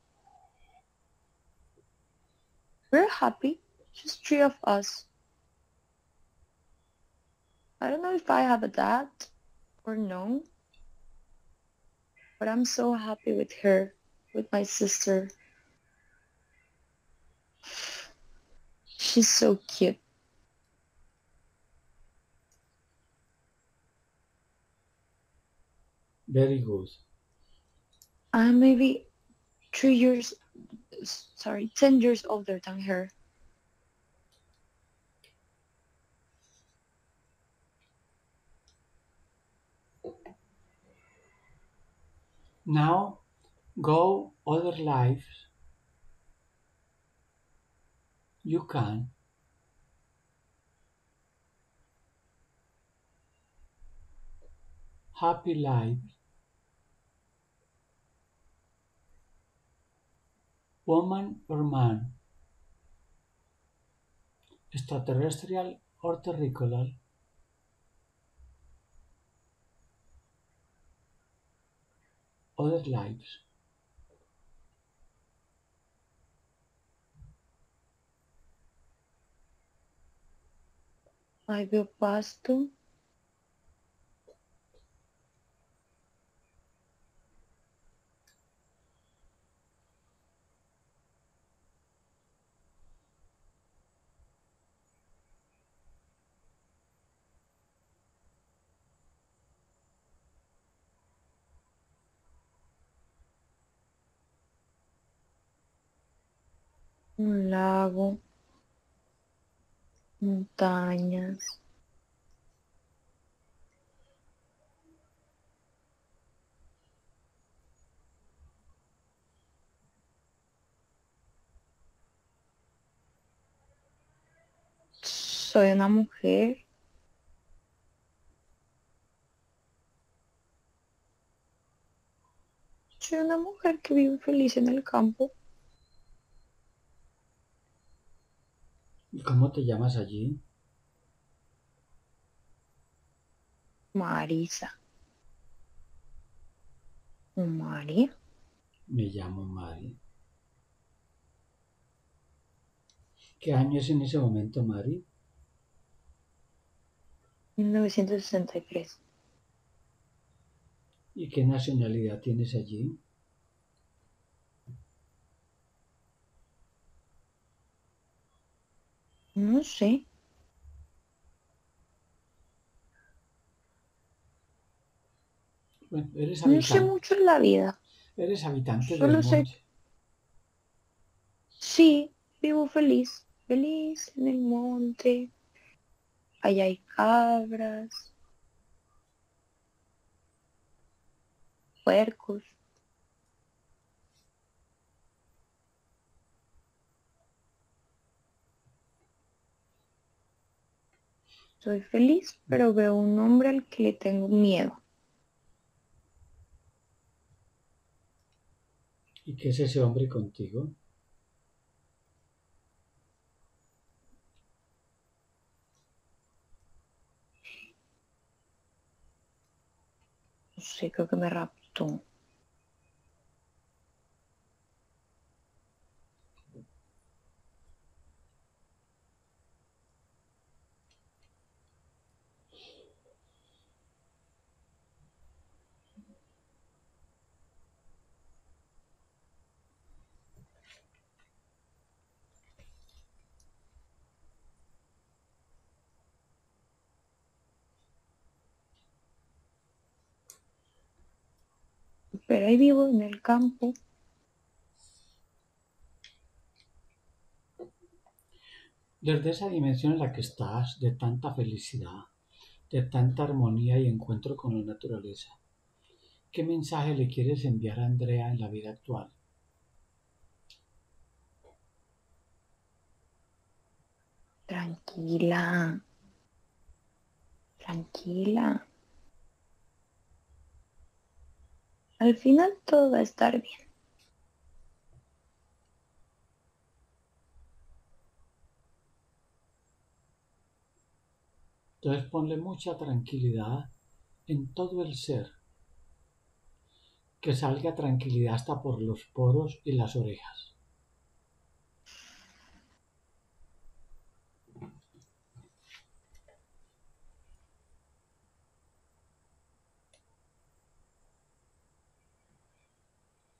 Speaker 2: We're happy. Just three of us. I don't know if I have a dad or no, but I'm so happy with her, with my sister. She's so cute.
Speaker 3: Very good.
Speaker 2: I'm maybe 10 years older than her.
Speaker 3: Now go other lives. You can. Happy life. Woman or man. Extraterrestrial or terrestrial. Other lives.
Speaker 2: I veo pasto. Un lago. Montañas. Soy una mujer. Soy una mujer que vive feliz en el campo.
Speaker 3: ¿Y cómo te llamas allí?
Speaker 2: Marisa. ¿O María?
Speaker 3: Me llamo Mari. ¿Qué año es en ese momento, Mari?
Speaker 2: 1963.
Speaker 3: ¿Y qué nacionalidad tienes allí?
Speaker 2: No sé.
Speaker 3: Bueno, eres
Speaker 2: No sé
Speaker 3: habitante,
Speaker 2: mucho en la vida.
Speaker 3: eres habitante del
Speaker 2: Solo sé,
Speaker 3: monte.
Speaker 2: sí, vivo feliz. Feliz en el monte. Allá hay cabras, puercos. Soy feliz, pero veo un hombre al que le tengo miedo.
Speaker 3: ¿Y qué es ese hombre contigo?
Speaker 2: No sé, creo que me raptó. Pero ahí vivo en el campo.
Speaker 3: Desde esa dimensión en la que estás, de tanta felicidad, de tanta armonía y encuentro con la naturaleza, ¿qué mensaje le quieres enviar a Andrea en la vida actual?
Speaker 2: Tranquila, tranquila. Al final todo va a estar bien.
Speaker 3: Entonces ponle mucha tranquilidad en todo el ser, que salga tranquilidad hasta por los poros y las orejas.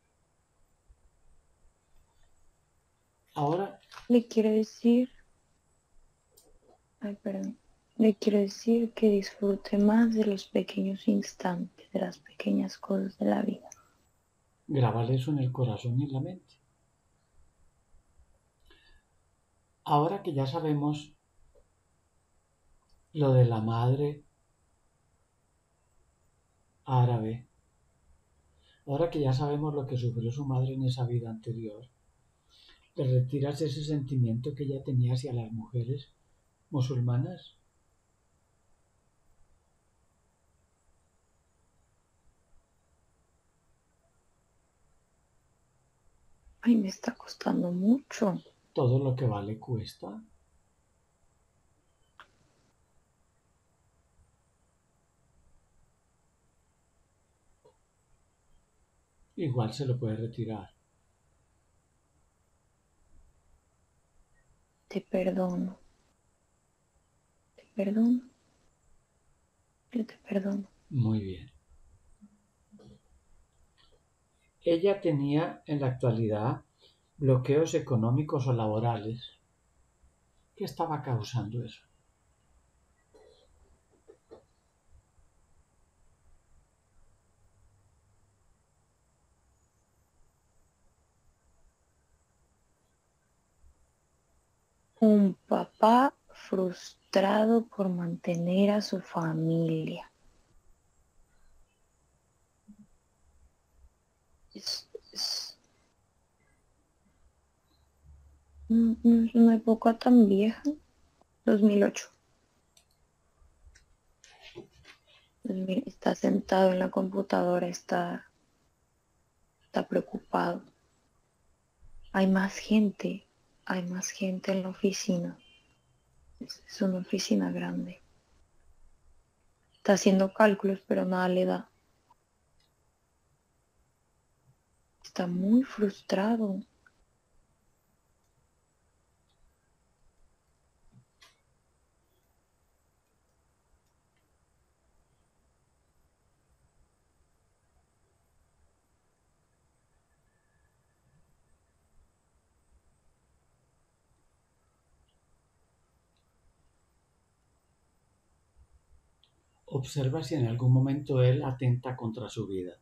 Speaker 3: Ahora
Speaker 2: Le quiero decir Ay, perdón. Le quiero decir que disfrute más de los pequeños instantes, de las pequeñas cosas de la vida.
Speaker 3: Grábale eso en el corazón y en la mente. Ahora que ya sabemos lo de la madre árabe, ahora que ya sabemos lo que sufrió su madre en esa vida anterior, ¿le retiras ese sentimiento que ella tenía hacia las mujeres musulmanas?
Speaker 2: Ay, me está costando mucho.
Speaker 3: Todo lo que vale cuesta. Igual se lo puede retirar.
Speaker 2: Te perdono. Te perdono. Yo te perdono.
Speaker 3: Muy bien. Ella tenía en la actualidad bloqueos económicos o laborales. ¿Qué estaba causando eso?
Speaker 2: Un papá frustrado por mantener a su familia. Es no es una época tan vieja. 2008. Está sentado en la computadora, está preocupado. Hay más gente en la oficina. Es una oficina grande. Está haciendo cálculos, pero nada le da. Está muy frustrado.
Speaker 3: Observa si en algún momento él atenta contra su vida.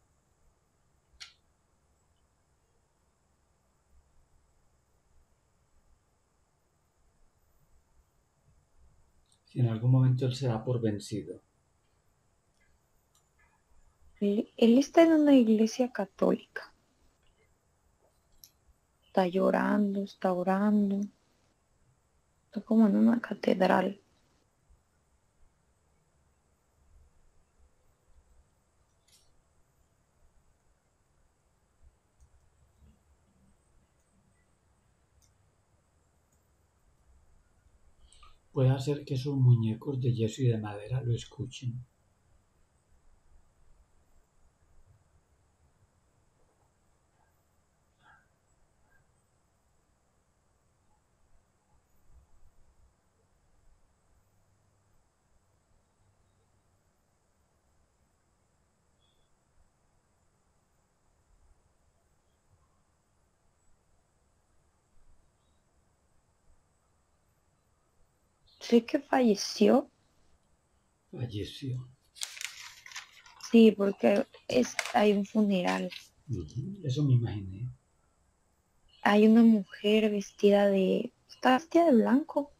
Speaker 3: Si en algún momento él se da por vencido.
Speaker 2: Él está en una iglesia católica. Está llorando, está orando. Está como en una catedral.
Speaker 3: Puede hacer que esos muñecos de yeso y de madera lo escuchen.
Speaker 2: Sé que falleció.
Speaker 3: Falleció.
Speaker 2: Sí, porque hay un funeral.
Speaker 3: Eso me imaginé.
Speaker 2: Hay una mujer está vestida de blanco.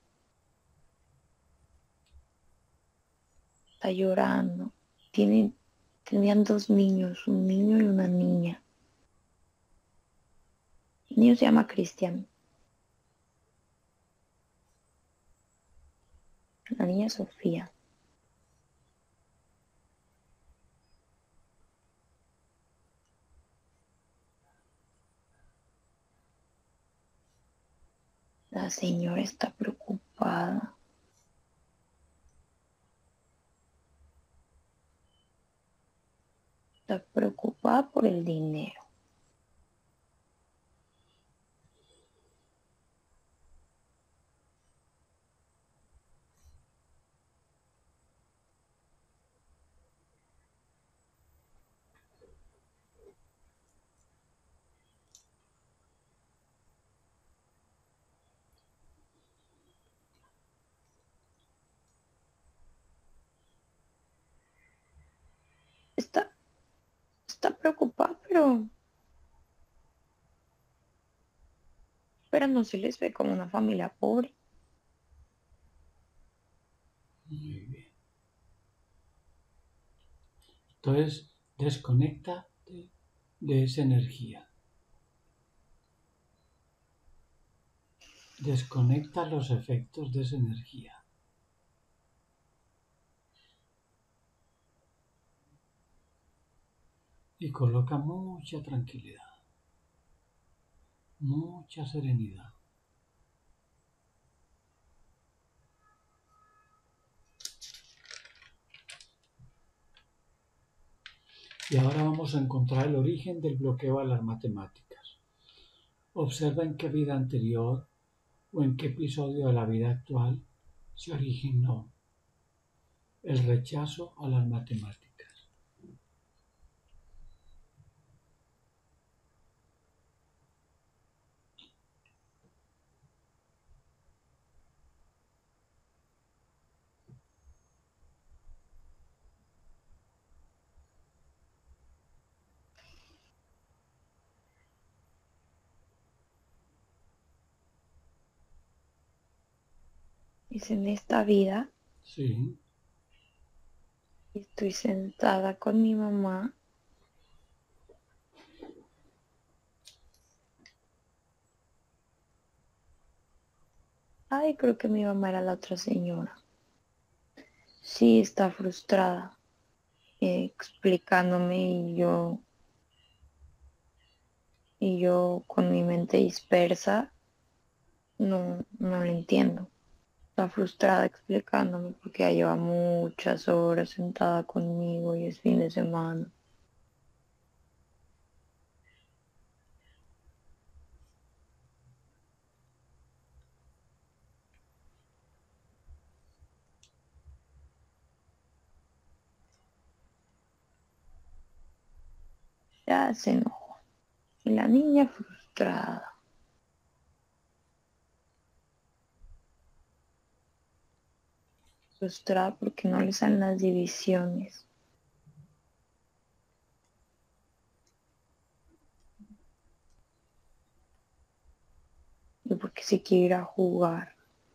Speaker 2: Está llorando. Tenían dos niños, un niño y una niña. El niño se llama Cristian. La niña Sofía. La señora está preocupada. Está preocupada por el dinero. está, está preocupada, pero no se les ve como una familia pobre.
Speaker 3: Muy bien. Entonces, desconéctate de esa energía. Desconecta los efectos de esa energía. Y coloca mucha tranquilidad, mucha serenidad. Y ahora vamos a encontrar el origen del bloqueo a las matemáticas. Observa en qué vida anterior o en qué episodio de la vida actual se originó el rechazo a las matemáticas.
Speaker 2: Es en esta vida,
Speaker 3: Sí,
Speaker 2: estoy sentada con mi mamá. Ay, creo que mi mamá era la otra señora. Sí, está frustrada, explicándome y yo con mi mente dispersa, no lo entiendo. Está frustrada explicándome porque ya lleva muchas horas sentada conmigo y es fin de semana. Ya se enojó. Y la niña frustrada. Frustrada porque no le salen las divisiones. Y porque se quiere ir a jugar.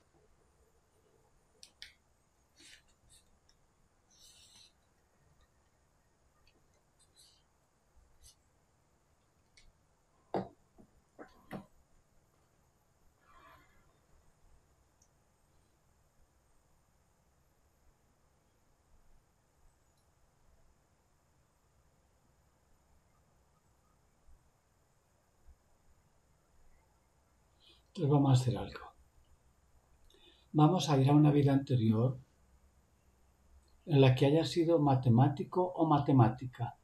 Speaker 3: entonces vamos a hacer algo. Vamos a ir a una vida anterior en la que haya sido matemático o matemática,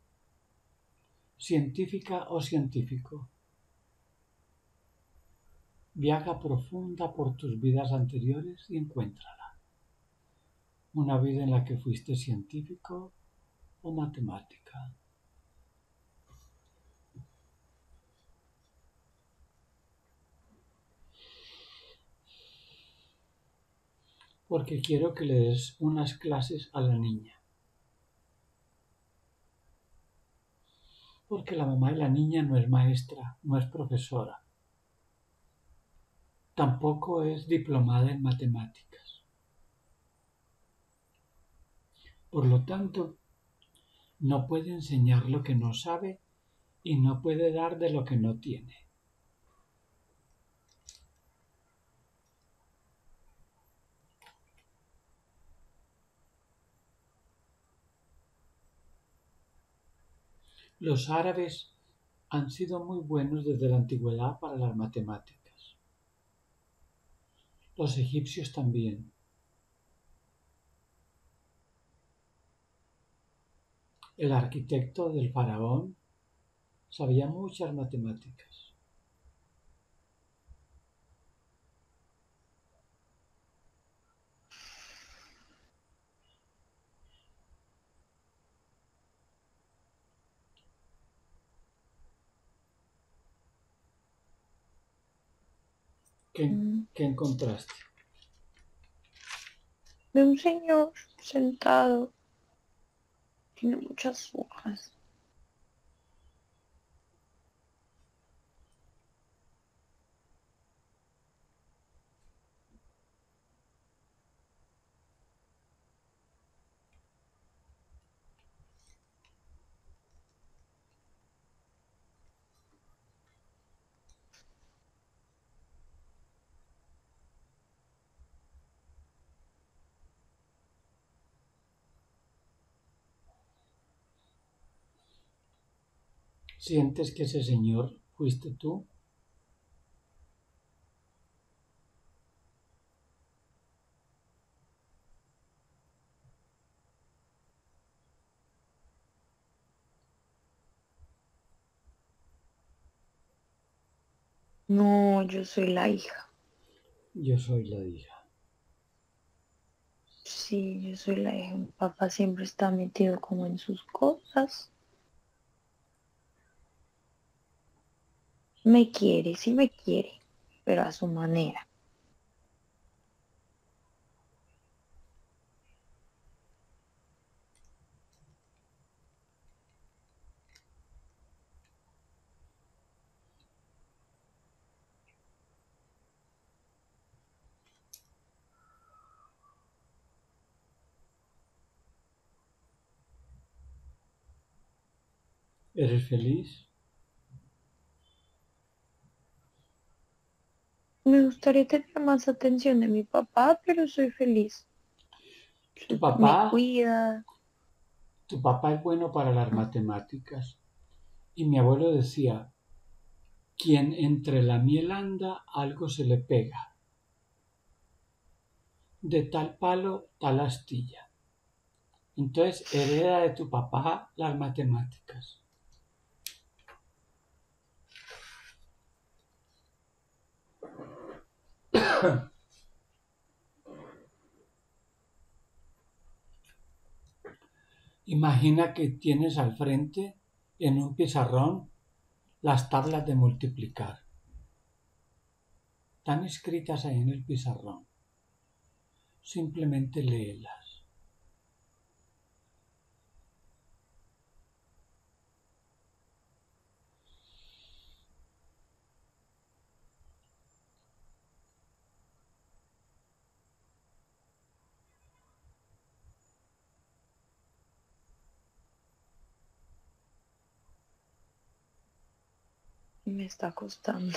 Speaker 3: científica o científico. Viaja profunda por tus vidas anteriores y encuéntrala. Una vida en la que fuiste científico o matemática. Porque quiero que le des unas clases a la niña. Porque la mamá de la niña no es maestra, no es profesora. Tampoco es diplomada en matemáticas. Por lo tanto, no puede enseñar lo que no sabe y no puede dar de lo que no tiene. Los árabes han sido muy buenos desde la antigüedad para las matemáticas. Los egipcios también. El arquitecto del faraón sabía muchas matemáticas. ¿Qué encontraste?
Speaker 2: De un señor sentado Tiene muchas hojas.
Speaker 3: ¿Sientes que ese señor fuiste tú?
Speaker 2: No, yo soy la hija.
Speaker 3: Yo soy la hija.
Speaker 2: Sí, yo soy la hija. Mi papá siempre está metido como en sus cosas. Me quiere, sí me quiere, pero a su manera.
Speaker 3: ¿Eres feliz?
Speaker 2: Me gustaría tener más atención de mi papá, pero soy feliz.
Speaker 3: Tu
Speaker 2: Me
Speaker 3: papá,
Speaker 2: cuida.
Speaker 3: tu papá es bueno para las matemáticas. Y mi abuelo decía, quien entre la miel anda, algo se le pega. De tal palo, tal astilla. Entonces hereda de tu papá las matemáticas. Imagina que tienes al frente, en un pizarrón, las tablas de multiplicar. Están escritas ahí en el pizarrón. Simplemente léelas.
Speaker 2: Me está costando.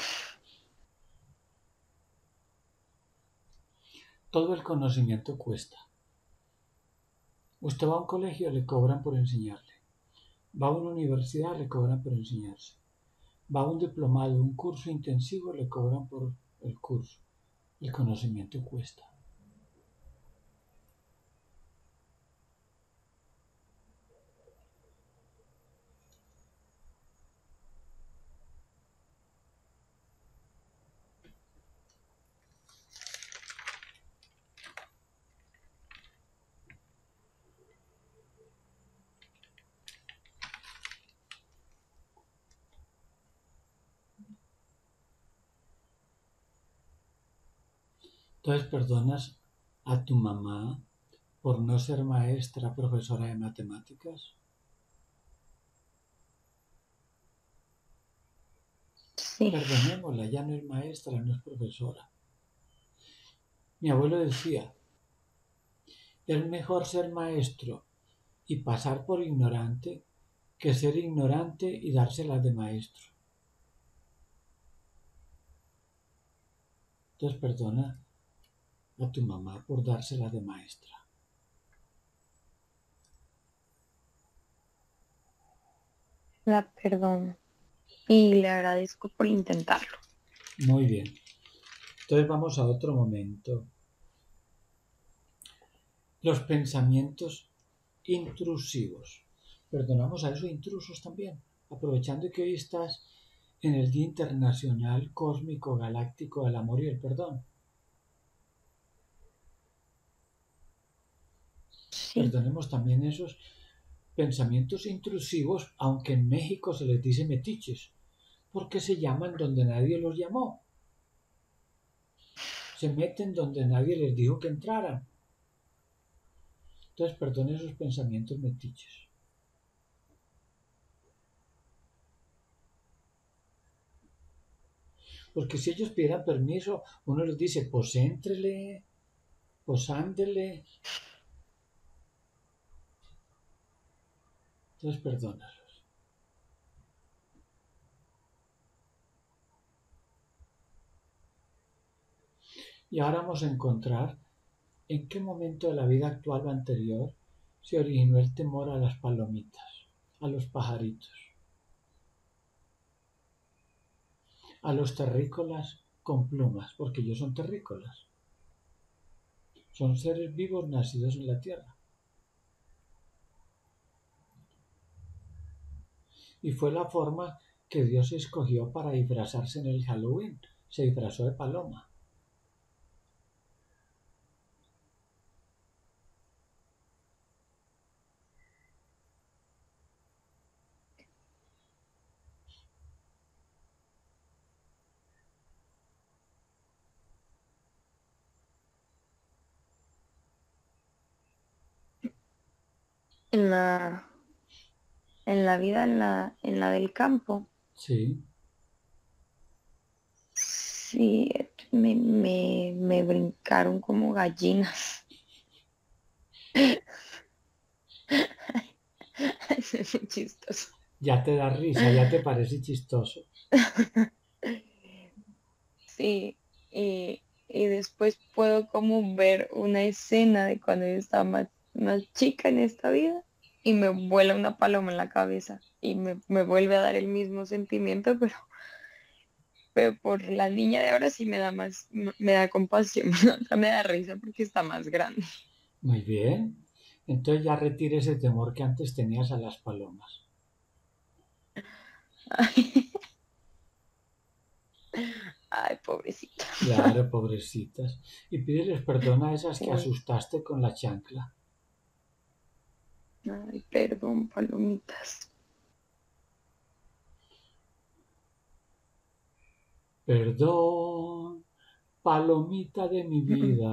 Speaker 3: Todo el conocimiento cuesta. Usted va a un colegio, le cobran por enseñarle. Va a una universidad, le cobran por enseñarse. Va a un diplomado, un curso intensivo, le cobran por el curso. El conocimiento cuesta. Entonces perdonas a tu mamá por no ser maestra, profesora de matemáticas.
Speaker 2: Sí,
Speaker 3: Perdonémosla, ya no es maestra, no es profesora. Mi abuelo decía, es mejor ser maestro y pasar por ignorante que ser ignorante y dárselas de maestro. Entonces perdona a tu mamá por dárselas de maestra.
Speaker 2: la perdono. Y le agradezco por intentarlo.
Speaker 3: Muy bien. Entonces vamos a otro momento. Los pensamientos intrusivos. Perdonamos a esos intrusos también, aprovechando que hoy estás en el Día Internacional Cósmico Galáctico del Amor y el Perdón.
Speaker 2: Sí,
Speaker 3: Perdonemos también esos pensamientos intrusivos, aunque en México se les dice metiches, porque se llaman donde nadie los llamó. Se meten donde nadie les dijo que entraran. Entonces perdone esos pensamientos metiches. Porque si ellos pidieran permiso, uno les dice, pues éntrele, pues ándele. Entonces perdónalos. Y ahora vamos a encontrar en qué momento de la vida actual o anterior se originó el temor a las palomitas, a los pajaritos, a los terrícolas con plumas, porque ellos son terrícolas. Son seres vivos nacidos en la tierra. Y fue la forma que Dios escogió para disfrazarse en el Halloween. Se disfrazó de paloma.
Speaker 2: En la, en la vida, en la del campo,
Speaker 3: Sí,
Speaker 2: sí, me brincaron como gallinas. Es muy chistoso.
Speaker 3: ya te da risa, ya te parece chistoso.
Speaker 2: Sí, y después puedo como ver una escena de cuando yo estaba más chica en esta vida y me vuela una paloma en la cabeza y me vuelve a dar el mismo sentimiento, pero por la niña de ahora sí me da más, me da compasión, o sea, me da risa porque está más grande.
Speaker 3: Muy bien. Entonces ya retire ese temor que antes tenías a las palomas.
Speaker 2: Ay, ay, pobrecita.
Speaker 3: Claro, pobrecitas. Y pídeles perdón a esas que
Speaker 2: Sí.
Speaker 3: asustaste con la chancla.
Speaker 2: Ay, perdón, palomitas.
Speaker 3: Perdón, palomita de mi vida.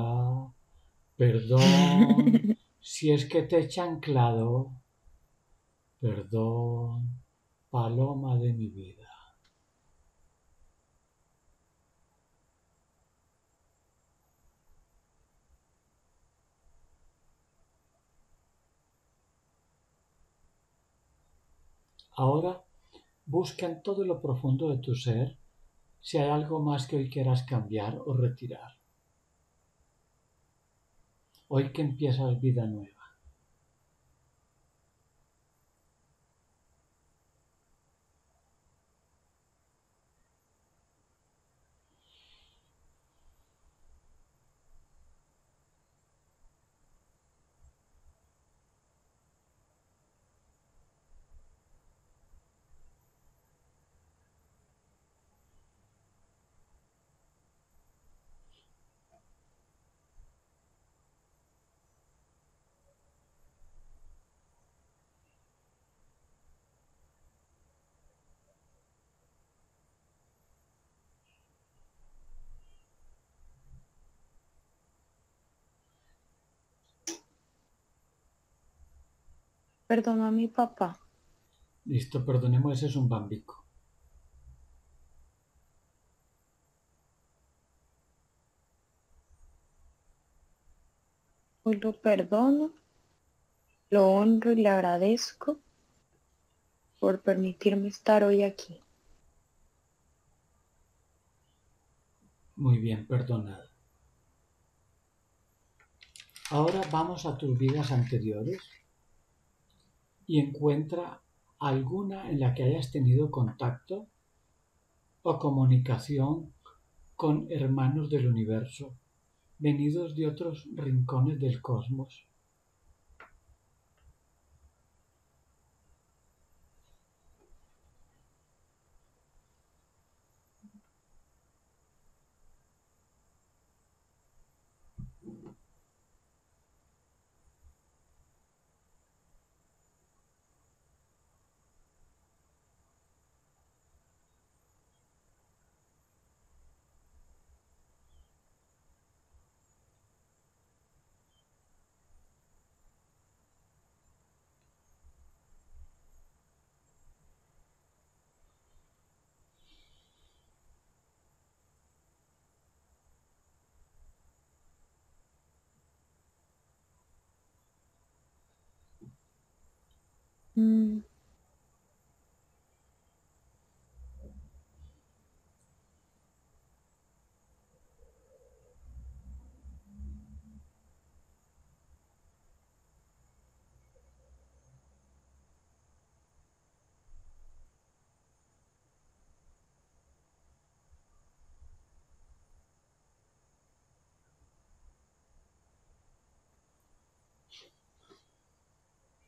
Speaker 3: Perdón, si es que te he chanclado. Perdón, paloma de mi vida. Ahora busca en todo lo profundo de tu ser si hay algo más que hoy quieras cambiar o retirar. Hoy que empiezas vida nueva.
Speaker 2: Perdón a mi papá.
Speaker 3: Listo, perdonemos, ese es un bambico.
Speaker 2: Hoy lo perdono, lo honro y le agradezco por permitirme estar hoy aquí.
Speaker 3: Muy bien, perdonado. Ahora vamos a tus vidas anteriores y encuentra alguna en la que hayas tenido contacto o comunicación con hermanos del universo, venidos de otros rincones del cosmos.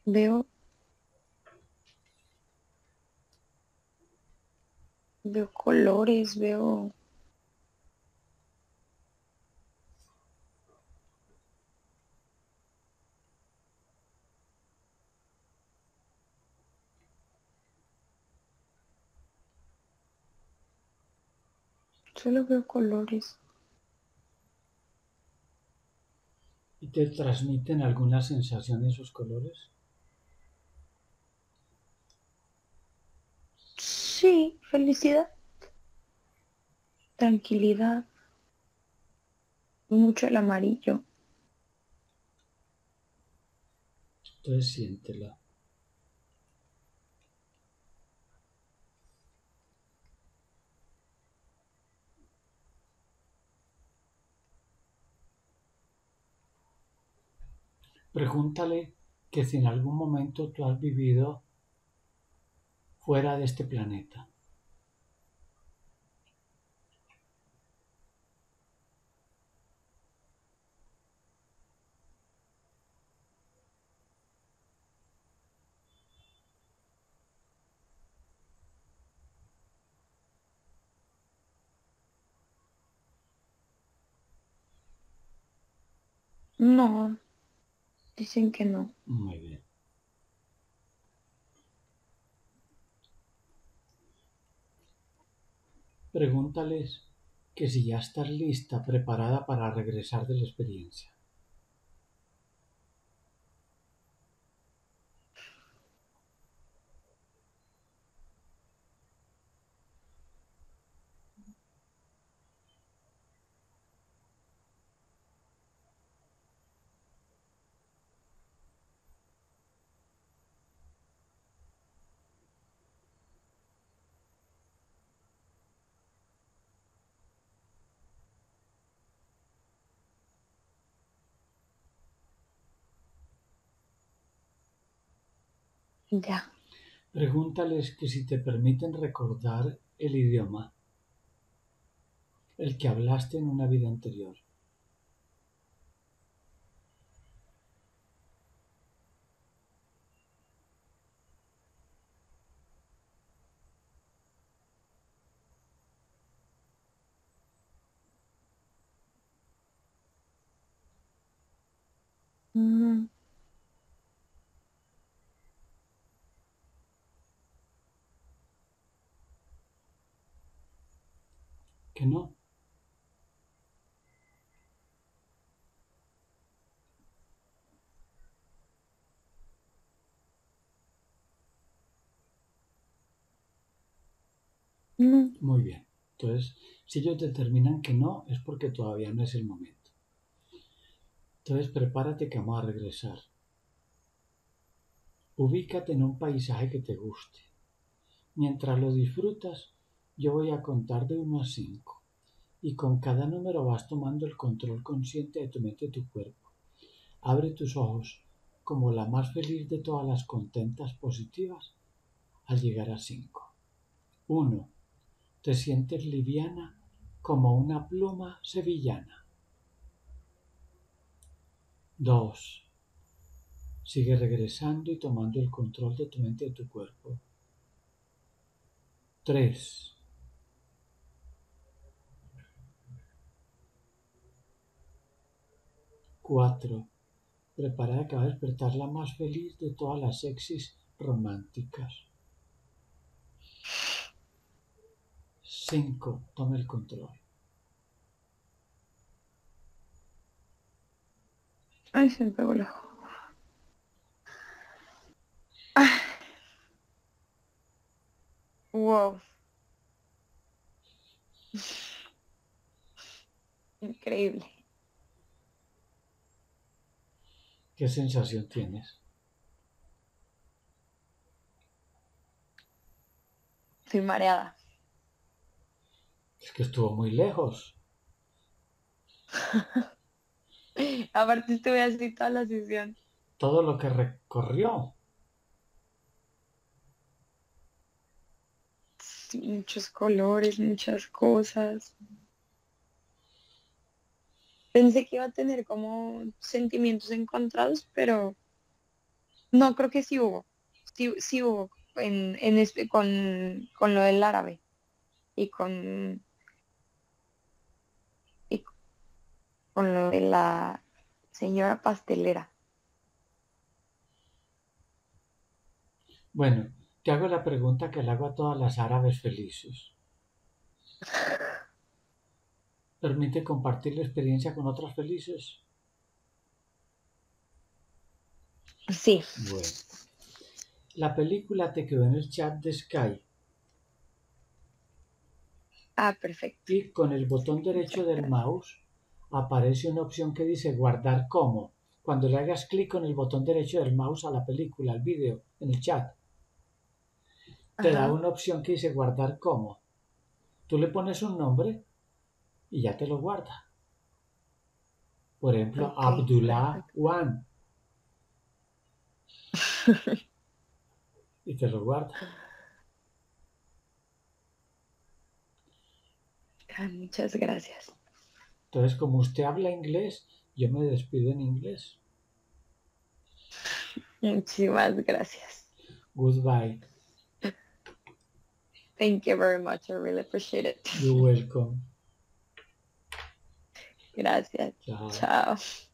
Speaker 2: Veo, veo colores, veo... Solo veo colores.
Speaker 3: ¿Y te transmiten alguna sensación esos colores?
Speaker 2: Sí, felicidad, tranquilidad, mucho el amarillo.
Speaker 3: Entonces siéntela. Pregúntale que si en algún momento tú has vivido fuera de este planeta.
Speaker 2: No, dicen que no.
Speaker 3: Muy bien. Pregúntales que si ya estás lista, preparada para regresar de la experiencia.
Speaker 2: Ya.
Speaker 3: Pregúntales que si te permiten recordar el idioma, el que hablaste en una vida anterior.
Speaker 2: Mm,
Speaker 3: Que no.
Speaker 2: no.
Speaker 3: Muy bien. Entonces, si ellos determinan que no, es porque todavía no es el momento. Entonces, prepárate que vamos a regresar. Ubícate en un paisaje que te guste. Mientras lo disfrutas, yo voy a contar de 1 a 5. Y con cada número vas tomando el control consciente de tu mente y tu cuerpo. Abre tus ojos como la más feliz de todas las contentas positivas al llegar a 5. 1. Te sientes liviana como una pluma sevillana. 2. Sigue regresando y tomando el control de tu mente y de tu cuerpo. 3. 4. Preparada que va a despertar la más feliz de todas las sexys románticas. 5. Toma el control.
Speaker 2: Ay, se me pegó el ojo. Ah, wow. Increíble.
Speaker 3: ¿Qué sensación tienes?
Speaker 2: Estoy mareada.
Speaker 3: Es que estuvo muy lejos.
Speaker 2: Aparte estuve así toda la sesión.
Speaker 3: Todo lo que recorrió.
Speaker 2: Sí, muchos colores, muchas cosas. Pensé que iba a tener como sentimientos encontrados, pero No, creo que sí hubo. Sí hubo con lo del árabe y y con lo de la señora pastelera.
Speaker 3: Bueno, te hago la pregunta que le hago a todas las árabes felices. ¿Permite compartir la experiencia con otras felices?
Speaker 2: Sí.
Speaker 3: Bueno, la película te quedó en el chat de Sky
Speaker 2: Ah, perfecto.
Speaker 3: y con el botón
Speaker 2: Muchas
Speaker 3: derecho del
Speaker 2: gracias.
Speaker 3: mouse aparece una opción que dice guardar como. Cuando le hagas clic con el botón derecho del mouse a la película, al vídeo, en el chat, te da
Speaker 2: Ajá.
Speaker 3: una opción que dice guardar como. Tú le pones un nombre y ya te lo guarda. Por ejemplo,
Speaker 2: Ok,
Speaker 3: Abdullah
Speaker 2: perfecto.
Speaker 3: One y te lo guarda.
Speaker 2: Ah, muchas gracias.
Speaker 3: Entonces, como usted habla inglés, yo me despido en inglés.
Speaker 2: Muchísimas gracias.
Speaker 3: Goodbye.
Speaker 2: Thank you very much. I really appreciate it.
Speaker 3: You're welcome.
Speaker 2: Gracias.
Speaker 3: Chao.
Speaker 2: Chao.